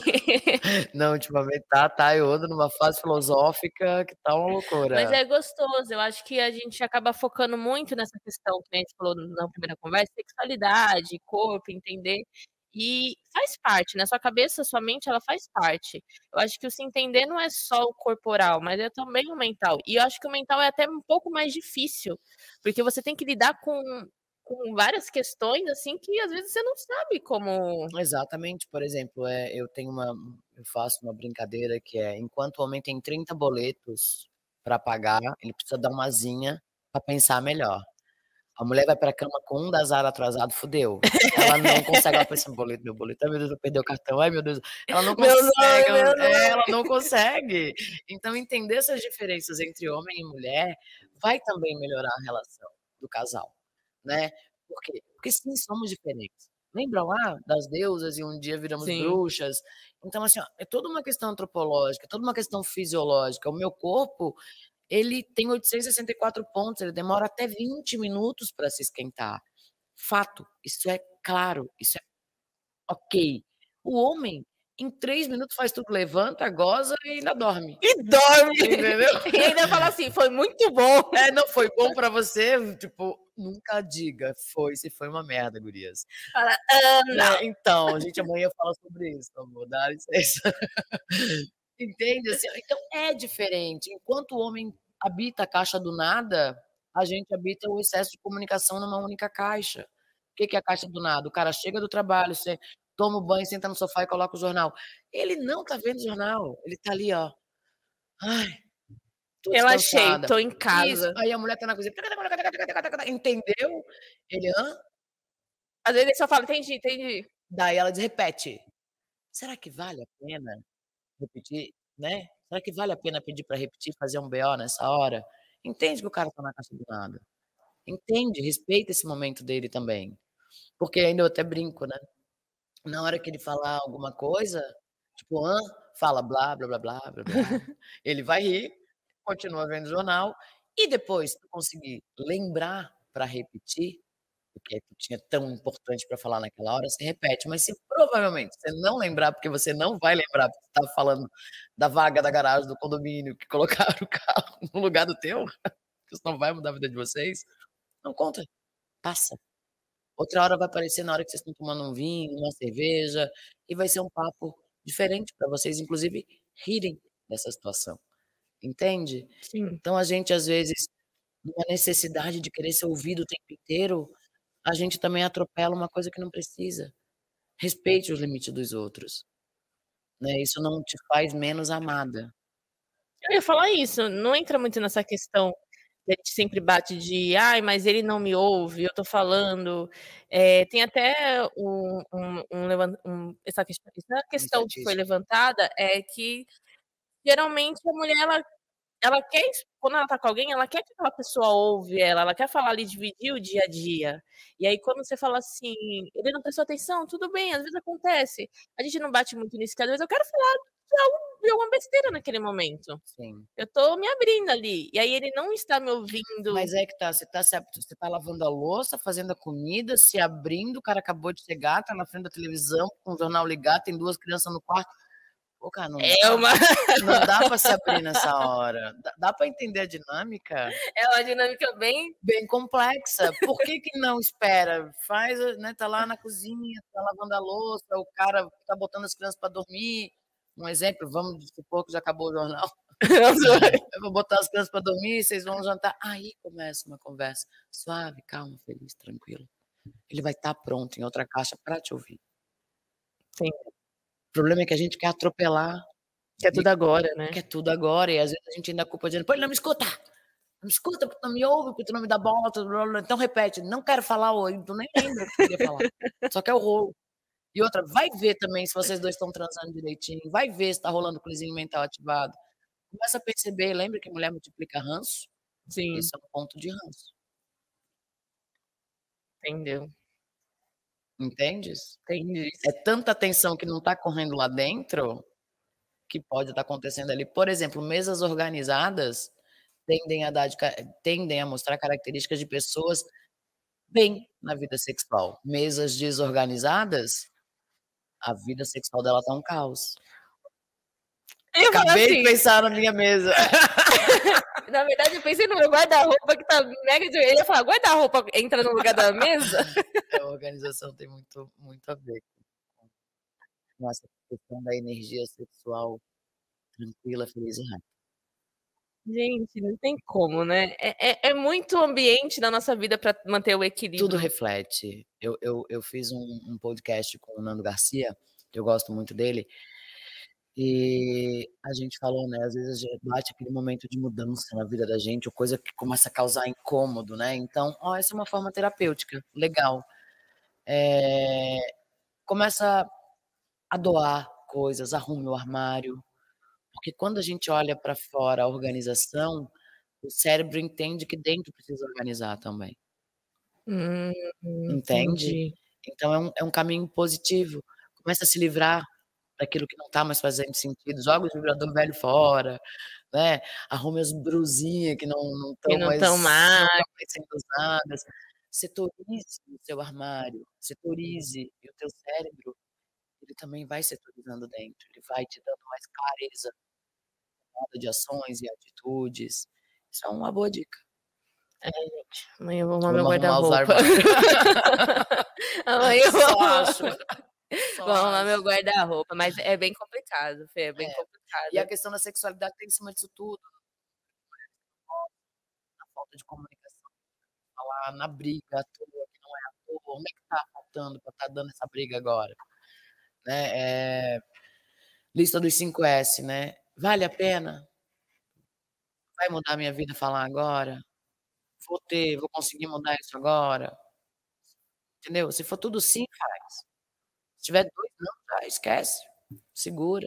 Não, ultimamente eu ando numa fase filosófica que tá uma Mas loucura. é gostoso, eu acho que a gente acaba focando muito nessa questão que a gente falou na primeira conversa, sexualidade, corpo, entender, e faz parte, né, sua cabeça, sua mente, ela faz parte. Eu acho que o se entender não é só o corporal, mas é também o mental. E eu acho que o mental é até um pouco mais difícil, porque você tem que lidar com várias questões, assim, que às vezes você não sabe como. Exatamente, por exemplo, eu faço uma brincadeira que é, enquanto o homem tem 30 boletos para pagar, ele precisa dar uma zinha para pensar melhor. A mulher vai pra cama com um das aras atrasado, fudeu. Ela não consegue, ela pensa: "Boleto, meu boleto, ai meu Deus, eu perdi o cartão, ai meu Deus". Ela não Meu nome, consegue, meu ela nome. não consegue. Então entender essas diferenças entre homem e mulher vai também melhorar a relação do casal, né. Por quê? Porque sim, somos diferentes. Lembra lá das deusas e um dia viramos Sim. bruxas? Então assim, ó, é toda uma questão antropológica, toda uma questão fisiológica. O meu corpo, ele tem 864 pontos, ele demora até 20 minutos para se esquentar. Fato, isso é claro, isso é ok. O homem, em 3 minutos faz tudo, levanta, goza e ainda dorme. E dorme. Entendeu? E ainda fala assim: "Foi muito bom". Não foi bom pra você? Tipo, nunca diga: "Foi, se foi uma merda, gurias". Fala: não". Então, a gente amanhã fala sobre isso, amor, dá licença. Entende, assim, então é diferente. Enquanto o homem habita a caixa do nada, a gente habita o excesso de comunicação numa única caixa. O que que é a caixa do nada? O cara chega do trabalho, você toma o banho, senta no sofá e coloca o jornal. Ele não tá vendo jornal, ele tá ali, ó: "Ai, tô Relaxei, descansada". tô em Isso, casa. aí a mulher tá na cozinha, entendeu? Ele: "Hã?". Às vezes ele só fala: "Entendi, entendi". Daí ela diz: "Repete". Será que vale a pena repetir, né? Será que vale a pena pedir pra repetir, fazer um BO nessa hora? Entende que o cara tá na caixa do nada. Entende, respeita esse momento dele também. Porque ainda eu até brinco, né, na hora que ele falar alguma coisa, tipo: "Hã?", fala: "Blá, blá, blá, blá, blá, blá". Ele vai rir, continua vendo o jornal, e depois tu conseguir lembrar pra repetir, porque tu tinha tão importante pra falar naquela hora, você repete. Mas se provavelmente você não lembrar, porque você não vai lembrar, porque você estava falando da vaga da garagem do condomínio, que colocaram o carro no lugar do teu, que isso não vai mudar a vida de vocês, não conta, passa. Outra hora vai aparecer na hora que vocês estão tomando um vinho, uma cerveja, e vai ser um papo diferente pra vocês, inclusive, rirem dessa situação, entende? Sim. Então a gente, às vezes, numa necessidade de querer ser ouvido o tempo inteiro, a gente também atropela uma coisa que não precisa. Respeite os limites dos outros, né, isso não te faz menos amada. Eu ia falar isso, não entra muito nessa questão que a gente sempre bate de: "Ai, mas ele não me ouve, eu tô falando". Tem até essa Uma questão que foi estatística. levantada, é que geralmente a mulher ela quer quando ela tá com alguém, ela quer que aquela pessoa ouve ela, ela quer falar ali, dividir o dia a dia. E aí quando você fala assim: "Ele não prestou atenção", tudo bem, às vezes acontece. A gente não bate muito nisso, que às vezes eu quero falar de alguma besteira naquele momento. Sim. Eu tô me abrindo ali, e aí ele não está me ouvindo. Mas é que tá, você tá lavando a louça, fazendo a comida, se abrindo, o cara acabou de chegar, tá na frente da televisão, com o jornal ligado, tem 2 crianças no quarto. Pô, cara, É uma não dá pra se abrir nessa hora. Dá pra entender a dinâmica? é uma dinâmica bem. Bem complexa. Por que que não espera? Faz, né, tá lá na cozinha, tá lavando a louça, o cara tá botando as crianças pra dormir. Um exemplo, vamos supor que já acabou o jornal. Eu vou botar as crianças pra dormir, vocês vão jantar. Aí começa uma conversa suave, calma, feliz, tranquila. Ele vai estar pronto em outra caixa pra te ouvir. Sim, O problema é que a gente quer atropelar que é e tudo agora, né. quer tudo agora, e às vezes a gente ainda culpa dizendo: "Pô, ele não me escuta". escuta, porque tu não me ouve, porque tu não me dá bola, então repete, não quero falar oi, tu nem lembra o que tu queria falar, só quer o rolo. E outra, vai ver também se vocês dois estão transando direitinho, vai ver se tá rolando o coisinho mental ativado. Começa a perceber, lembra que mulher multiplica ranço? Sim, Isso é um ponto de ranço, entendeu. entendes? Entendi. É tanta tensão que não tá correndo lá dentro, que pode estar acontecendo ali. Por exemplo, mesas organizadas tendem a mostrar características de pessoas bem na vida sexual. Mesas desorganizadas, a vida sexual dela tá um caos. Eu ia falar Acabei de assim, pensar na minha mesa. na verdade eu pensei no meu guarda-roupa que tá mega de ele ia falar: "Guarda-roupa entra no lugar da mesa?" A organização tem muito a ver com essa questão da energia sexual tranquila, feliz e rápida. Gente, não tem como, né. É muito ambiente na nossa vida para manter o Tudo equilíbrio. reflete. Eu fiz um podcast com o Nando Garcia, eu gosto muito dele, e a gente falou, né, às vezes bate aquele momento de mudança na vida da gente, ou coisa que começa a causar incômodo, né, então, ó, essa é uma forma terapêutica, legal. Começa a doar coisas, arrume o armário, porque quando a gente olha para fora a organização, o cérebro entende que dentro precisa organizar também, Hum, entende? entendi. Então é um caminho positivo. Começa a se livrar daquilo que não está mais fazendo sentido, joga o vibrador velho fora, né, arrume as brusinhas que não Que estão não mais estão não mais. estão mais sendo usadas. Setorize o seu armário, setorize, e o teu cérebro, ele também vai setorizando dentro, ele vai te dando mais clareza de ações e atitudes. Isso é uma boa dica. É, gente, amanhã eu vou arrumar meu Vamos arrumar os guarda-roupa. armários. Amanhã eu vou Só arrumar acho, só vou arrumar meu acho. guarda-roupa, mas é bem complicado, Fê, é bem É. E a complicado. questão da sexualidade tem em cima disso tudo, a falta de comunicação, falar na briga à toa, que não é à toa, onde é que tá faltando para estar dando essa briga agora, né, lista dos 5 S, né, vale a pena? Vai mudar minha vida falar agora? Vou conseguir mudar isso agora? Entendeu? Se for tudo sim, faz. Se tiver 2 não, já esquece, segura.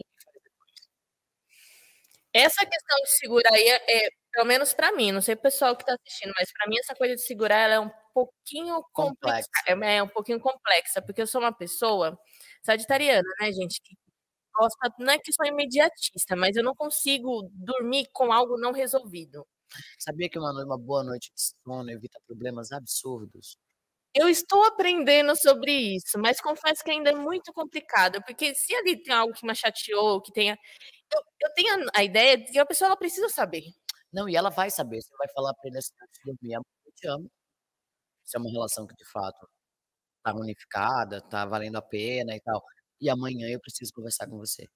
Essa questão de segurar aí pelo menos pra mim, não sei o pessoal que tá assistindo, mas pra mim essa coisa de segurar ela é um pouquinho complexa, Complexa. é um pouquinho complexa, porque eu sou uma pessoa sagitariana, né, gente, que gosta não é que sou imediatista, mas eu não consigo dormir com algo não resolvido. Sabia que uma boa noite de sono evita problemas absurdos? Eu estou aprendendo sobre isso, mas confesso que ainda é muito complicado, porque se ali tem algo que me chateou, que tenha eu tenho a ideia de que a pessoa ela precisa saber. Não, e ela vai saber, você vai falar pra ele assim antes de dormir: "Amor, eu te amo". Se é uma relação que de fato tá unificada, tá valendo a pena e tal. "E amanhã eu preciso conversar com você".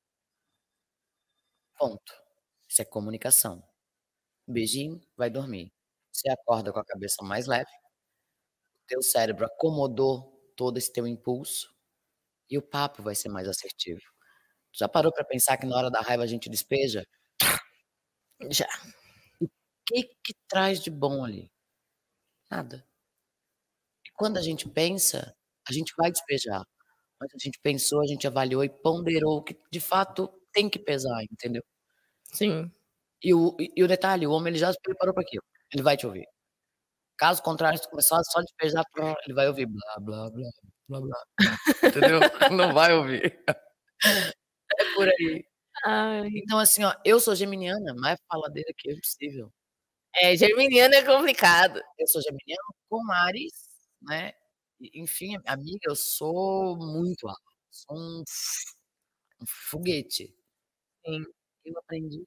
Ponto. Isso é comunicação. Beijinho, vai dormir. Você acorda com a cabeça mais leve, teu cérebro acomodou todo esse teu impulso e o papo vai ser mais assertivo. Já parou pra pensar que na hora da raiva a gente despeja? Já. O que traz de bom ali? Nada. E quando a gente pensa, a gente vai despejar. Mas a gente pensou, a gente avaliou e ponderou o que de fato tem que pesar, entendeu? Sim. E o detalhe, o homem ele já se preparou para aquilo, ele vai te ouvir. Caso contrário, se tu começar só a despejar, ele vai ouvir blá, blá, blá, blá, blá, entendeu? Não vai ouvir. É por aí. Ai. Então assim, ó, eu sou geminiana, mais faladeira que eu impossível. É, geminiano é complicado. Eu sou geminiano com Ares, né, e enfim, amiga, eu sou muito alta, sou um foguete. Sim. Eu aprendi.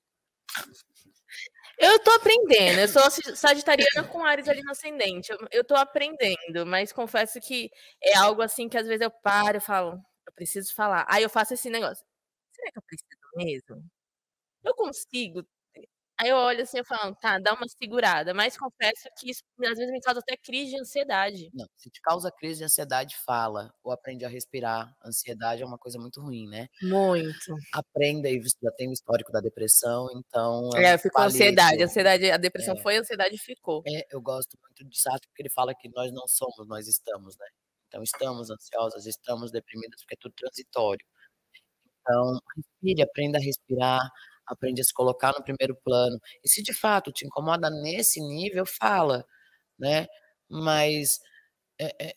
Eu tô aprendendo, eu sou sagitariana com Áries ali no ascendente, eu tô aprendendo, mas confesso que é algo, assim, que às vezes eu paro e falo: "Eu preciso falar". Aí eu faço esse negócio: "Será que eu preciso mesmo? Eu consigo?" Aí eu olho assim, eu falo: "Tá, dá uma segurada", mas confesso que isso às vezes me causa até crise de ansiedade. Não, se te causa crise de ansiedade, fala, ou aprende a respirar. Ansiedade é uma coisa muito ruim, né. Muito. Aprenda e você já tem o histórico da depressão, então é um É, eu fico com palito. ansiedade, a depressão É, foi, a ansiedade ficou. eu gosto muito de Sartre, porque ele fala que nós não somos, nós estamos, né. Então estamos ansiosas, estamos deprimidas, porque é tudo transitório. Então, respire, aprenda a respirar, aprende a se colocar no primeiro plano. E se de fato te incomoda nesse nível, fala, né. Mas, eh eh,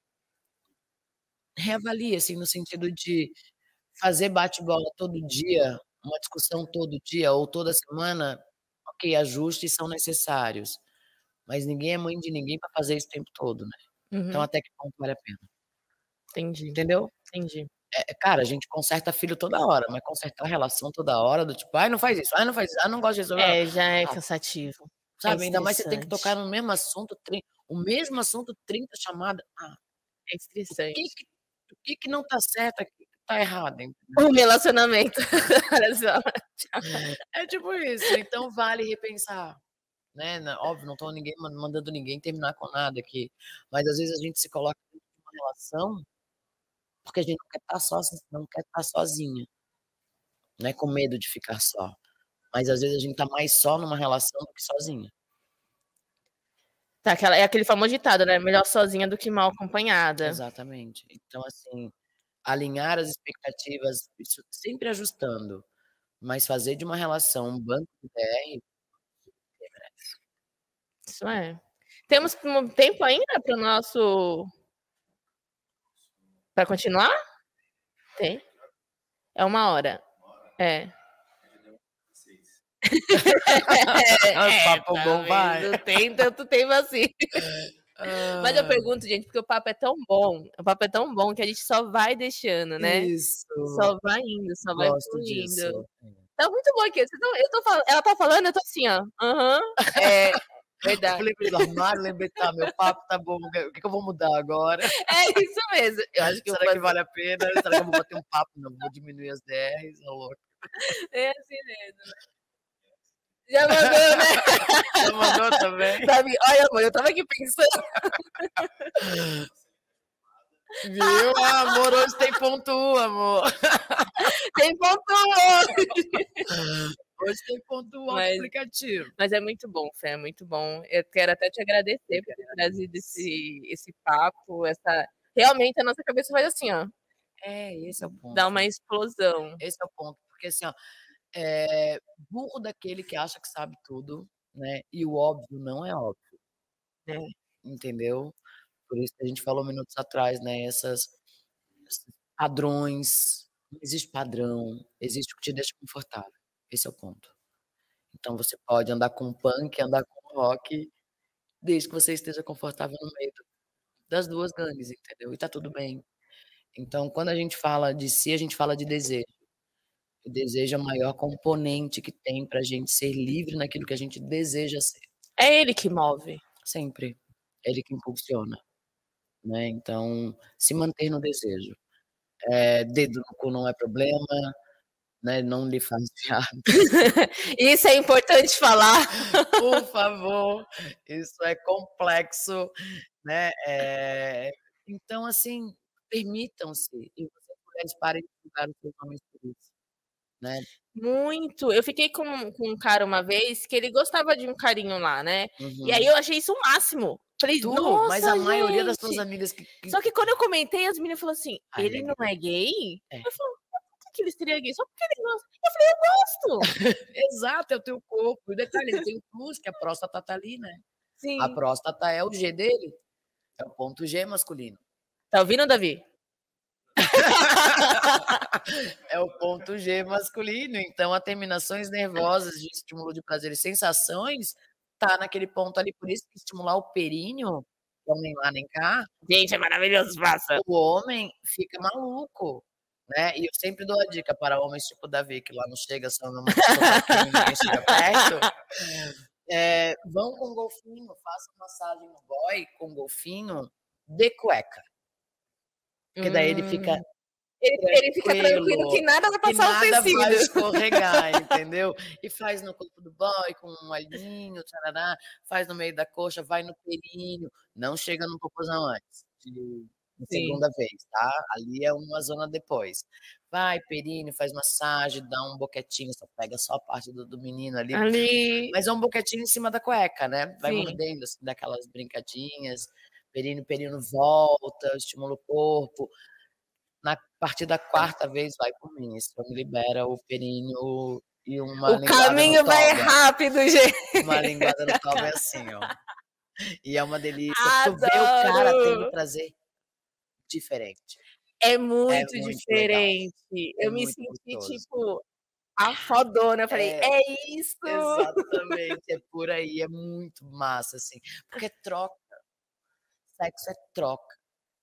reavalie, assim, no sentido de fazer bate-bola todo dia, uma discussão todo dia ou toda semana, ok, ajustes são necessários, mas ninguém é mãe de ninguém para fazer isso o tempo todo, né. Então Uhum, até que ponto vale a pena, entendi, entendeu? entendi. Cara, a gente conserta filho toda hora, mas consertar relação toda hora do tipo: "Ai, não faz isso. Ai, não faz isso. Ah, não gosto disso". É, já é Ah, cansativo, é sabe, ainda mais você tem que tocar estressante, no mesmo assunto, o mesmo assunto, 30 chamadas. é O que estressante. que o que não tá certo aqui, que tá errado, entendeu? O relacionamento. Olha só. É tipo isso, então vale repensar, né, óbvio, não tô ninguém mandando ninguém terminar com nada aqui, mas às vezes a gente se coloca dentro de uma relação, porque a gente não quer estar sozinha, né, com medo de ficar só. Mas às vezes a gente tá mais só numa relação do que sozinha. Tá, aquele famoso ditado, né, melhor sozinha do que mal acompanhada. Exatamente. Então, assim, alinhar as expectativas, isso sempre ajustando, mas fazer de uma relação um banco de DR. Isso é. Temos tempo ainda para o nosso para continuar? Tem. É 1 hora. É. Papo bom Talvez vai. não tem tanto tempo assim. Mas eu Ah, pergunto, gente, porque o papo é tão bom que a gente só vai deixando, né, isso, só vai indo, só vai gosto fluindo. disso. Tá muito bom aqui, eu tô falando, ela tá falando, eu tô assim, ó, aham, é, Eu verdade. lembrei do armário, lembrei: "Tá, meu papo tá bom, o que que eu vou mudar agora? É isso mesmo, eu acho que eu vou Será que fazer vale a pena? Será que eu vou bater um papo? Não, vou diminuir as DRs, ô louco". é assim mesmo. Já mandou, né? Já mandou também? Sabe, olha amor, eu estava aqui pensando, Viu? Ah, amor, hoje tem ponto amor. tem ponto Hoje tem ponto mas autoexplicativo. Mas é muito bom, Fê, é muito bom. Eu quero até te agradecer Eu por que ter trazido agradeço. esse papo, essa realmente a nossa cabeça faz assim, ó, É, esse é o dá uma ponto. explosão, Esse é o ponto, porque assim, ó, burro daquele que acha que sabe tudo, né, e o óbvio não é óbvio, né. entendeu? Por isso que a gente falou minutos atrás, né, esses padrões, não existe padrão, existe o que te deixa confortável, esse é o ponto. Então você pode andar com punk, andar com rock, desde que você esteja confortável no meio das 2 gangues, entendeu? E tá tudo bem. Então quando a gente fala de si, a gente fala de desejo. O desejo é o maior componente que tem pra gente ser livre naquilo que a gente deseja ser, É ele que move. sempre. É ele que impulsiona, né, então se manter no desejo. Dedo no cu não é problema, né, não lhe faz piada. Isso é importante falar. Por favor, isso é complexo, né, então assim, permitam-se e vocês mulheres parem de julgar os seus homens por isso, né. Muito. Eu fiquei com um cara uma vez que ele gostava de um carinho lá, né, e aí Uhum. eu achei isso o máximo. Falei: Mas a "Nossa, maioria das suas gente". amigas que Só que quando eu comentei, as meninas falaram assim: ele "Ele é não gay. é gay?" É. Eu falei: "Por que ele seria gay? Só porque ele gosta". Eu falei: "Eu gosto". Exato, é o teu corpo. E detalhe, ele tem um plus, que a próstata tá ali, né. A Sim. próstata é o G dele, é o ponto G masculino. Tá ouvindo, Davi? É o ponto G masculino, então a terminações nervosas de estímulo de prazer e sensações, tá naquele ponto ali, por isso que estimular o períneo, que é o nem lá nem cá, Gente, é maravilhoso, faça. o homem fica maluco, né. E eu sempre dou a dica para homens tipo Davi, que lá não chega, só no sovaquinho e ninguém chega perto, vão com golfinho, façam massagem no boy com golfinho de cueca, porque daí ele fica Hum, Ele fica tranquilo que nada vai que passar o nada vai tecido. escorregar, entendeu? E faz no corpo do boy com um olhinho, tarará, faz no meio da coxa, vai no períneo, não chega no popozão antes na Sim. segunda vez, tá? Ali é uma zona depois. Vai, períneo, faz massagem, dá um boquetinho, só pega só a parte do menino ali, Ali. mas é um boquetinho em cima da cueca, né? Vai Sim. mordendo, assim, dá aquelas brincadinhas, períneo volta, estimula o corpo. Na partir da 4ª vez vai por mim, então me libera o períneo e uma O linguada no caminho vai toba. rápido, gente. Uma linguada no toba é assim, ó. E é uma delícia. Tu vê o cara tendo Adoro! prazer diferente. É É muito muito legal. diferente. É Eu me muito senti, gostoso. tipo, a fodona. Eu falei: É, "É isso!". exatamente, é por aí, é muito massa, assim, porque é troca. Sexo é troca.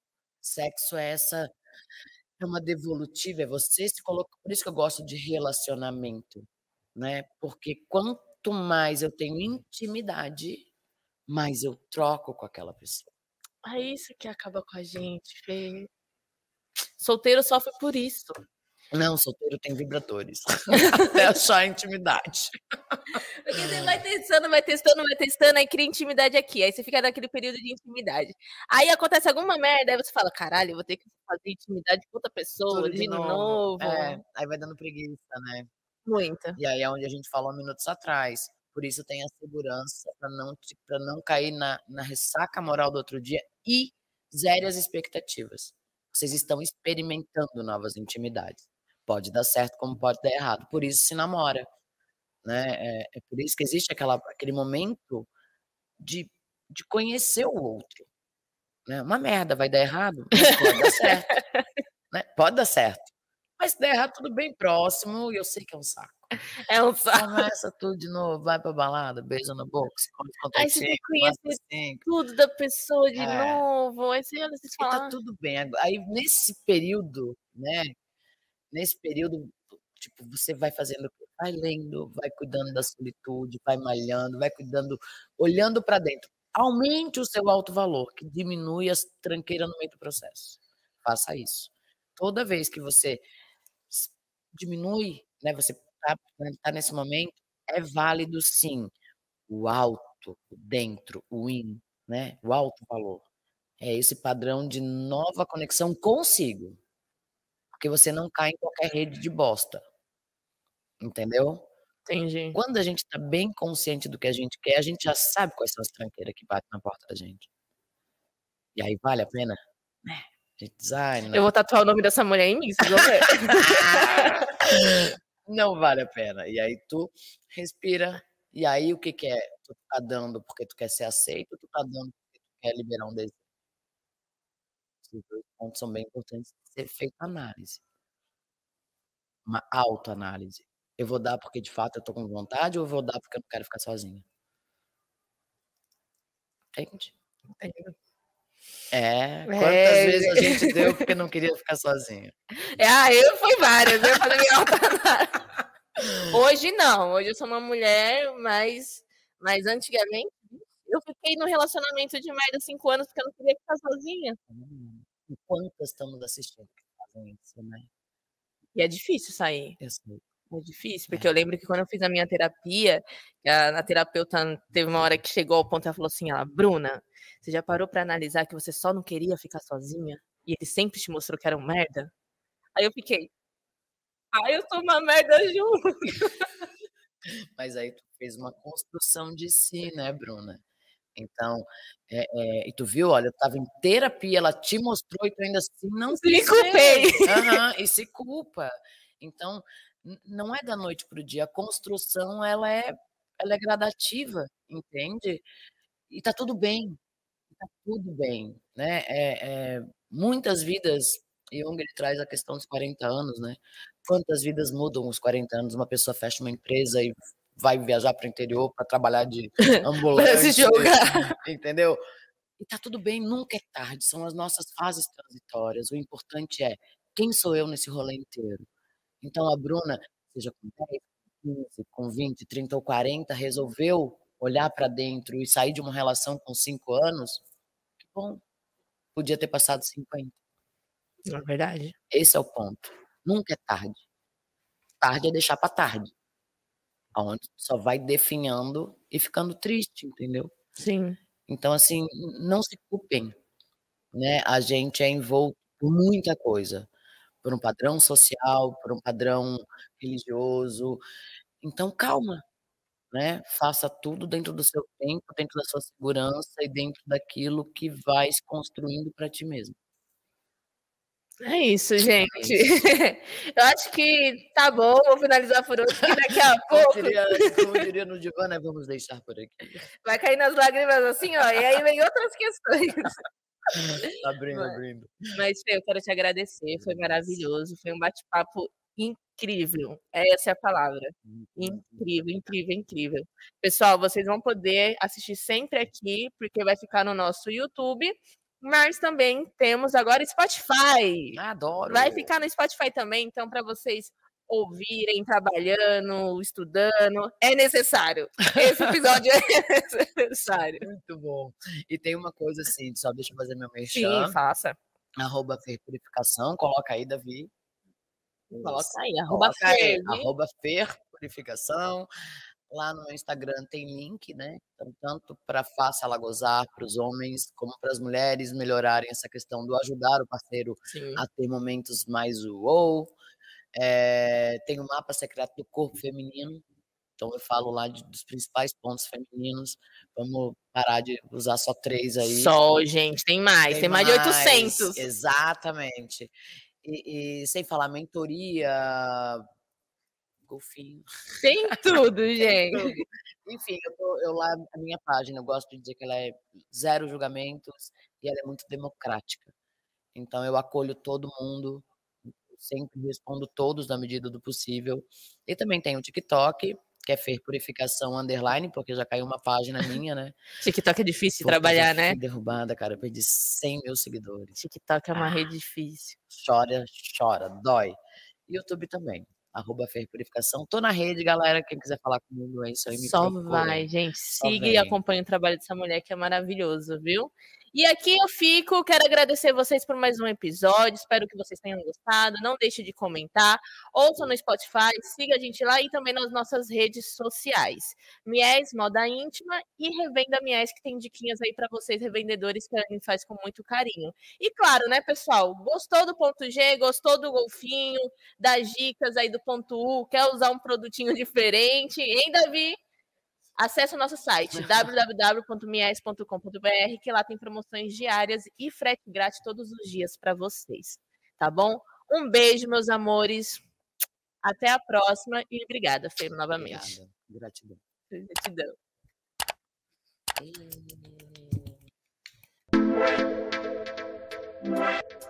Sexo é essa é uma devolutiva, é você se coloca por isso que eu gosto de relacionamento, né, porque quanto mais eu tenho intimidade, mais eu troco com aquela pessoa. É isso que acaba com a gente, Fê. Solteiro sofre por isso. Não, solteiro tem vibradores, até achar a intimidade. Porque você vai testando, vai testando, vai testando, aí cria intimidade aqui, aí você fica naquele período de intimidade. Aí acontece alguma merda, aí você fala: "Caralho, eu vou ter que fazer intimidade com outra pessoa, Tudo de de novo. É, novo". aí vai dando preguiça, né. Muita. E aí é onde a gente falou há minutos atrás, por isso tenha segurança pra não cair na ressaca moral do outro dia e zere as expectativas. Vocês estão experimentando novas intimidades. Pode dar certo como pode dar errado, por isso se namora, né, é por isso que existe aquele momento de conhecer o outro, né. Uma merda, vai dar errado? Mas pode dar certo, né, pode dar certo. Mas se der errado, tudo bem próximo e eu sei que é um saco. É um saco. Começa tudo de novo, vai pra balada, beija na boca, se come contra Aí você tem 5, que mata conhecer 5. tudo da pessoa de É, novo, aí você olha, você e tá fala: tudo bem. Aí nesse período, né, nesse período, tipo, você vai fazendo o quê? Vai lendo, vai cuidando da solitude, vai malhando, vai cuidando, olhando pra dentro. Aumente o seu alto valor, que diminui as tranqueiras no meio do processo. Faça isso. Toda vez que você diminui, né, você tá nesse momento, é válido sim, o alto, o dentro, o in, né, o alto valor. É esse padrão de nova conexão consigo, porque você não cai em qualquer rede de bosta, entendeu? "Entendi". Quando a gente tá bem consciente do que a gente quer, a gente já sabe quais são as tranqueiras que batem na porta da gente. E aí vale a pena? Né, a gente diz: "Ai, não". Eu vou tatuar o nome dessa mulher em mim, vocês vão ver. Não vale a pena. E aí tu respira, e aí o que que é? Tu tá dando porque tu quer ser aceito ou tu tá dando porque tu quer liberar um desejo? Esses 2 pontos são bem importantes de ser feita análise, uma autoanálise. Eu vou dar porque de fato eu tô com vontade ou eu vou dar porque eu não quero ficar sozinha? Entende? Entendo. É, quantas É, vezes a gente deu porque não queria ficar sozinha? eu fui várias, eu falei minha autoanálise. Hoje não, hoje eu sou uma mulher, mas antigamente, eu fiquei num relacionamento de mais de 5 anos porque eu não queria ficar sozinha. E quantas estamos assistindo que fazem isso, né? E é difícil sair. Eu sei. É difícil, porque eu É. lembro que quando eu fiz a minha terapia, a terapeuta teve uma hora que chegou ao ponto, ela falou assim, ela: "Bruna, você já parou pra analisar que você só não queria ficar sozinha? E ele sempre te mostrou que era um merda?". Aí eu fiquei: "Ai, eu sou uma merda junto". Mas aí tu fez uma construção de si, né, Bruna? Então, e tu viu, olha, eu estava em terapia, ela te mostrou e tu ainda assim não Me quis culpei. ver. Aham, e se culpa. Então, não é da noite para o dia, a construção ela é gradativa, entende? E tá tudo bem, tá tudo bem, né. Muitas vidas, Jung ele traz a questão dos 40 anos, né. Quantas vidas mudam aos 40 anos, uma pessoa fecha uma empresa e vai viajar para o interior para trabalhar de Pra se ambulante, jogar. entendeu? E tá tudo bem, nunca é tarde, são as nossas fases transitórias, o importante é: quem sou eu nesse rolê inteiro? Então a Bruna, seja com 10, com 15, com 20, 30 ou 40, resolveu olhar pra dentro e sair de uma relação com 5 anos, que bom, podia ter passado 50. É verdade. Esse é o ponto. Nunca é tarde. Tarde é deixar pra tarde. Aonde só vai definhando e ficando triste, entendeu? Sim. Então, assim, não se culpem, né, a gente é envolto por muita coisa, por um padrão social, por um padrão religioso, então calma, né, faça tudo dentro do seu tempo, dentro da sua segurança e dentro daquilo que vai se construindo pra ti mesmo. É isso, gente. É isso. Eu acho que tá bom, vou finalizar por hoje, que daqui a Como pouco diria como diria no divã, né, vamos deixar por aqui. vai cair nas lágrimas assim, ó, e aí vem outras questões. Abrindo, Ma abrindo. mas Fê, eu quero te agradecer, foi Agradeço. maravilhoso, foi um bate-papo incrível, essa é a palavra. Muito, muito, muito Incrível, obrigado. incrível, incrível. Pessoal, vocês vão poder assistir sempre aqui, porque vai ficar no nosso YouTube, mas também temos agora Spotify. Vai Adoro. ficar no Spotify também, então para vocês ouvirem trabalhando, estudando, é necessário. Esse episódio é necessário. Muito bom. E tem uma coisa assim, só deixa eu fazer meu Sim, merchan, faça. @ferpurificação, coloca aí, Davi. Coloca Isso, aí, arroba coloca aí, ferve. @ferpurificação. Lá no Instagram tem link, né, então tanto para Faça Ela Gozar, para os homens, como para as mulheres melhorarem essa questão do ajudar o parceiro Sim. a ter momentos mais tem o mapa secreto do corpo feminino, então eu falo lá dos principais pontos femininos, vamos parar de usar só 3 aí. Só, gente, tem mais de 800. Exatamente. E sem falar mentoria, golfinho, Tem tudo, tem gente. tudo. Enfim, eu lá a minha página, eu gosto de dizer que ela é 0 julgamentos e ela é muito democrática. Então eu acolho todo mundo, sempre respondo todos na medida do possível. E também tem o TikTok, que é Fer Purificação underline, porque já caiu uma página minha, né, TikTok é difícil de porque eu já trabalhar, né? fui derrubada, cara, eu perdi 100.000 seguidores. TikTok é uma rede difícil. Chora, chora, dói. YouTube também, Fer Purificação. Tô na rede, galera, quem quiser falar comigo é isso aí, me Só vai, procurem. gente. Só Siga e vem. acompanhe o trabalho dessa mulher que é maravilhoso, viu? E aqui eu fico, quero agradecer vocês por mais um episódio, espero que vocês tenham gostado. Não deixe de comentar, ouça no Spotify, siga a gente lá e também nas nossas redes sociais. Mies, Moda Íntima e Revenda Mies, que tem diquinhas aí para vocês, revendedores, que a gente faz com muito carinho. E claro, né, pessoal, gostou do ponto G, gostou do golfinho, das dicas aí do ponto U, quer usar um produtinho diferente, hein, Davi? Acesse o nosso site www.mies.com.br, que lá tem promoções diárias e frete grátis todos os dias para vocês, tá bom? Um beijo, meus amores. Até a próxima e obrigada, Fê, novamente. Obrigada, gratidão. Gratidão. E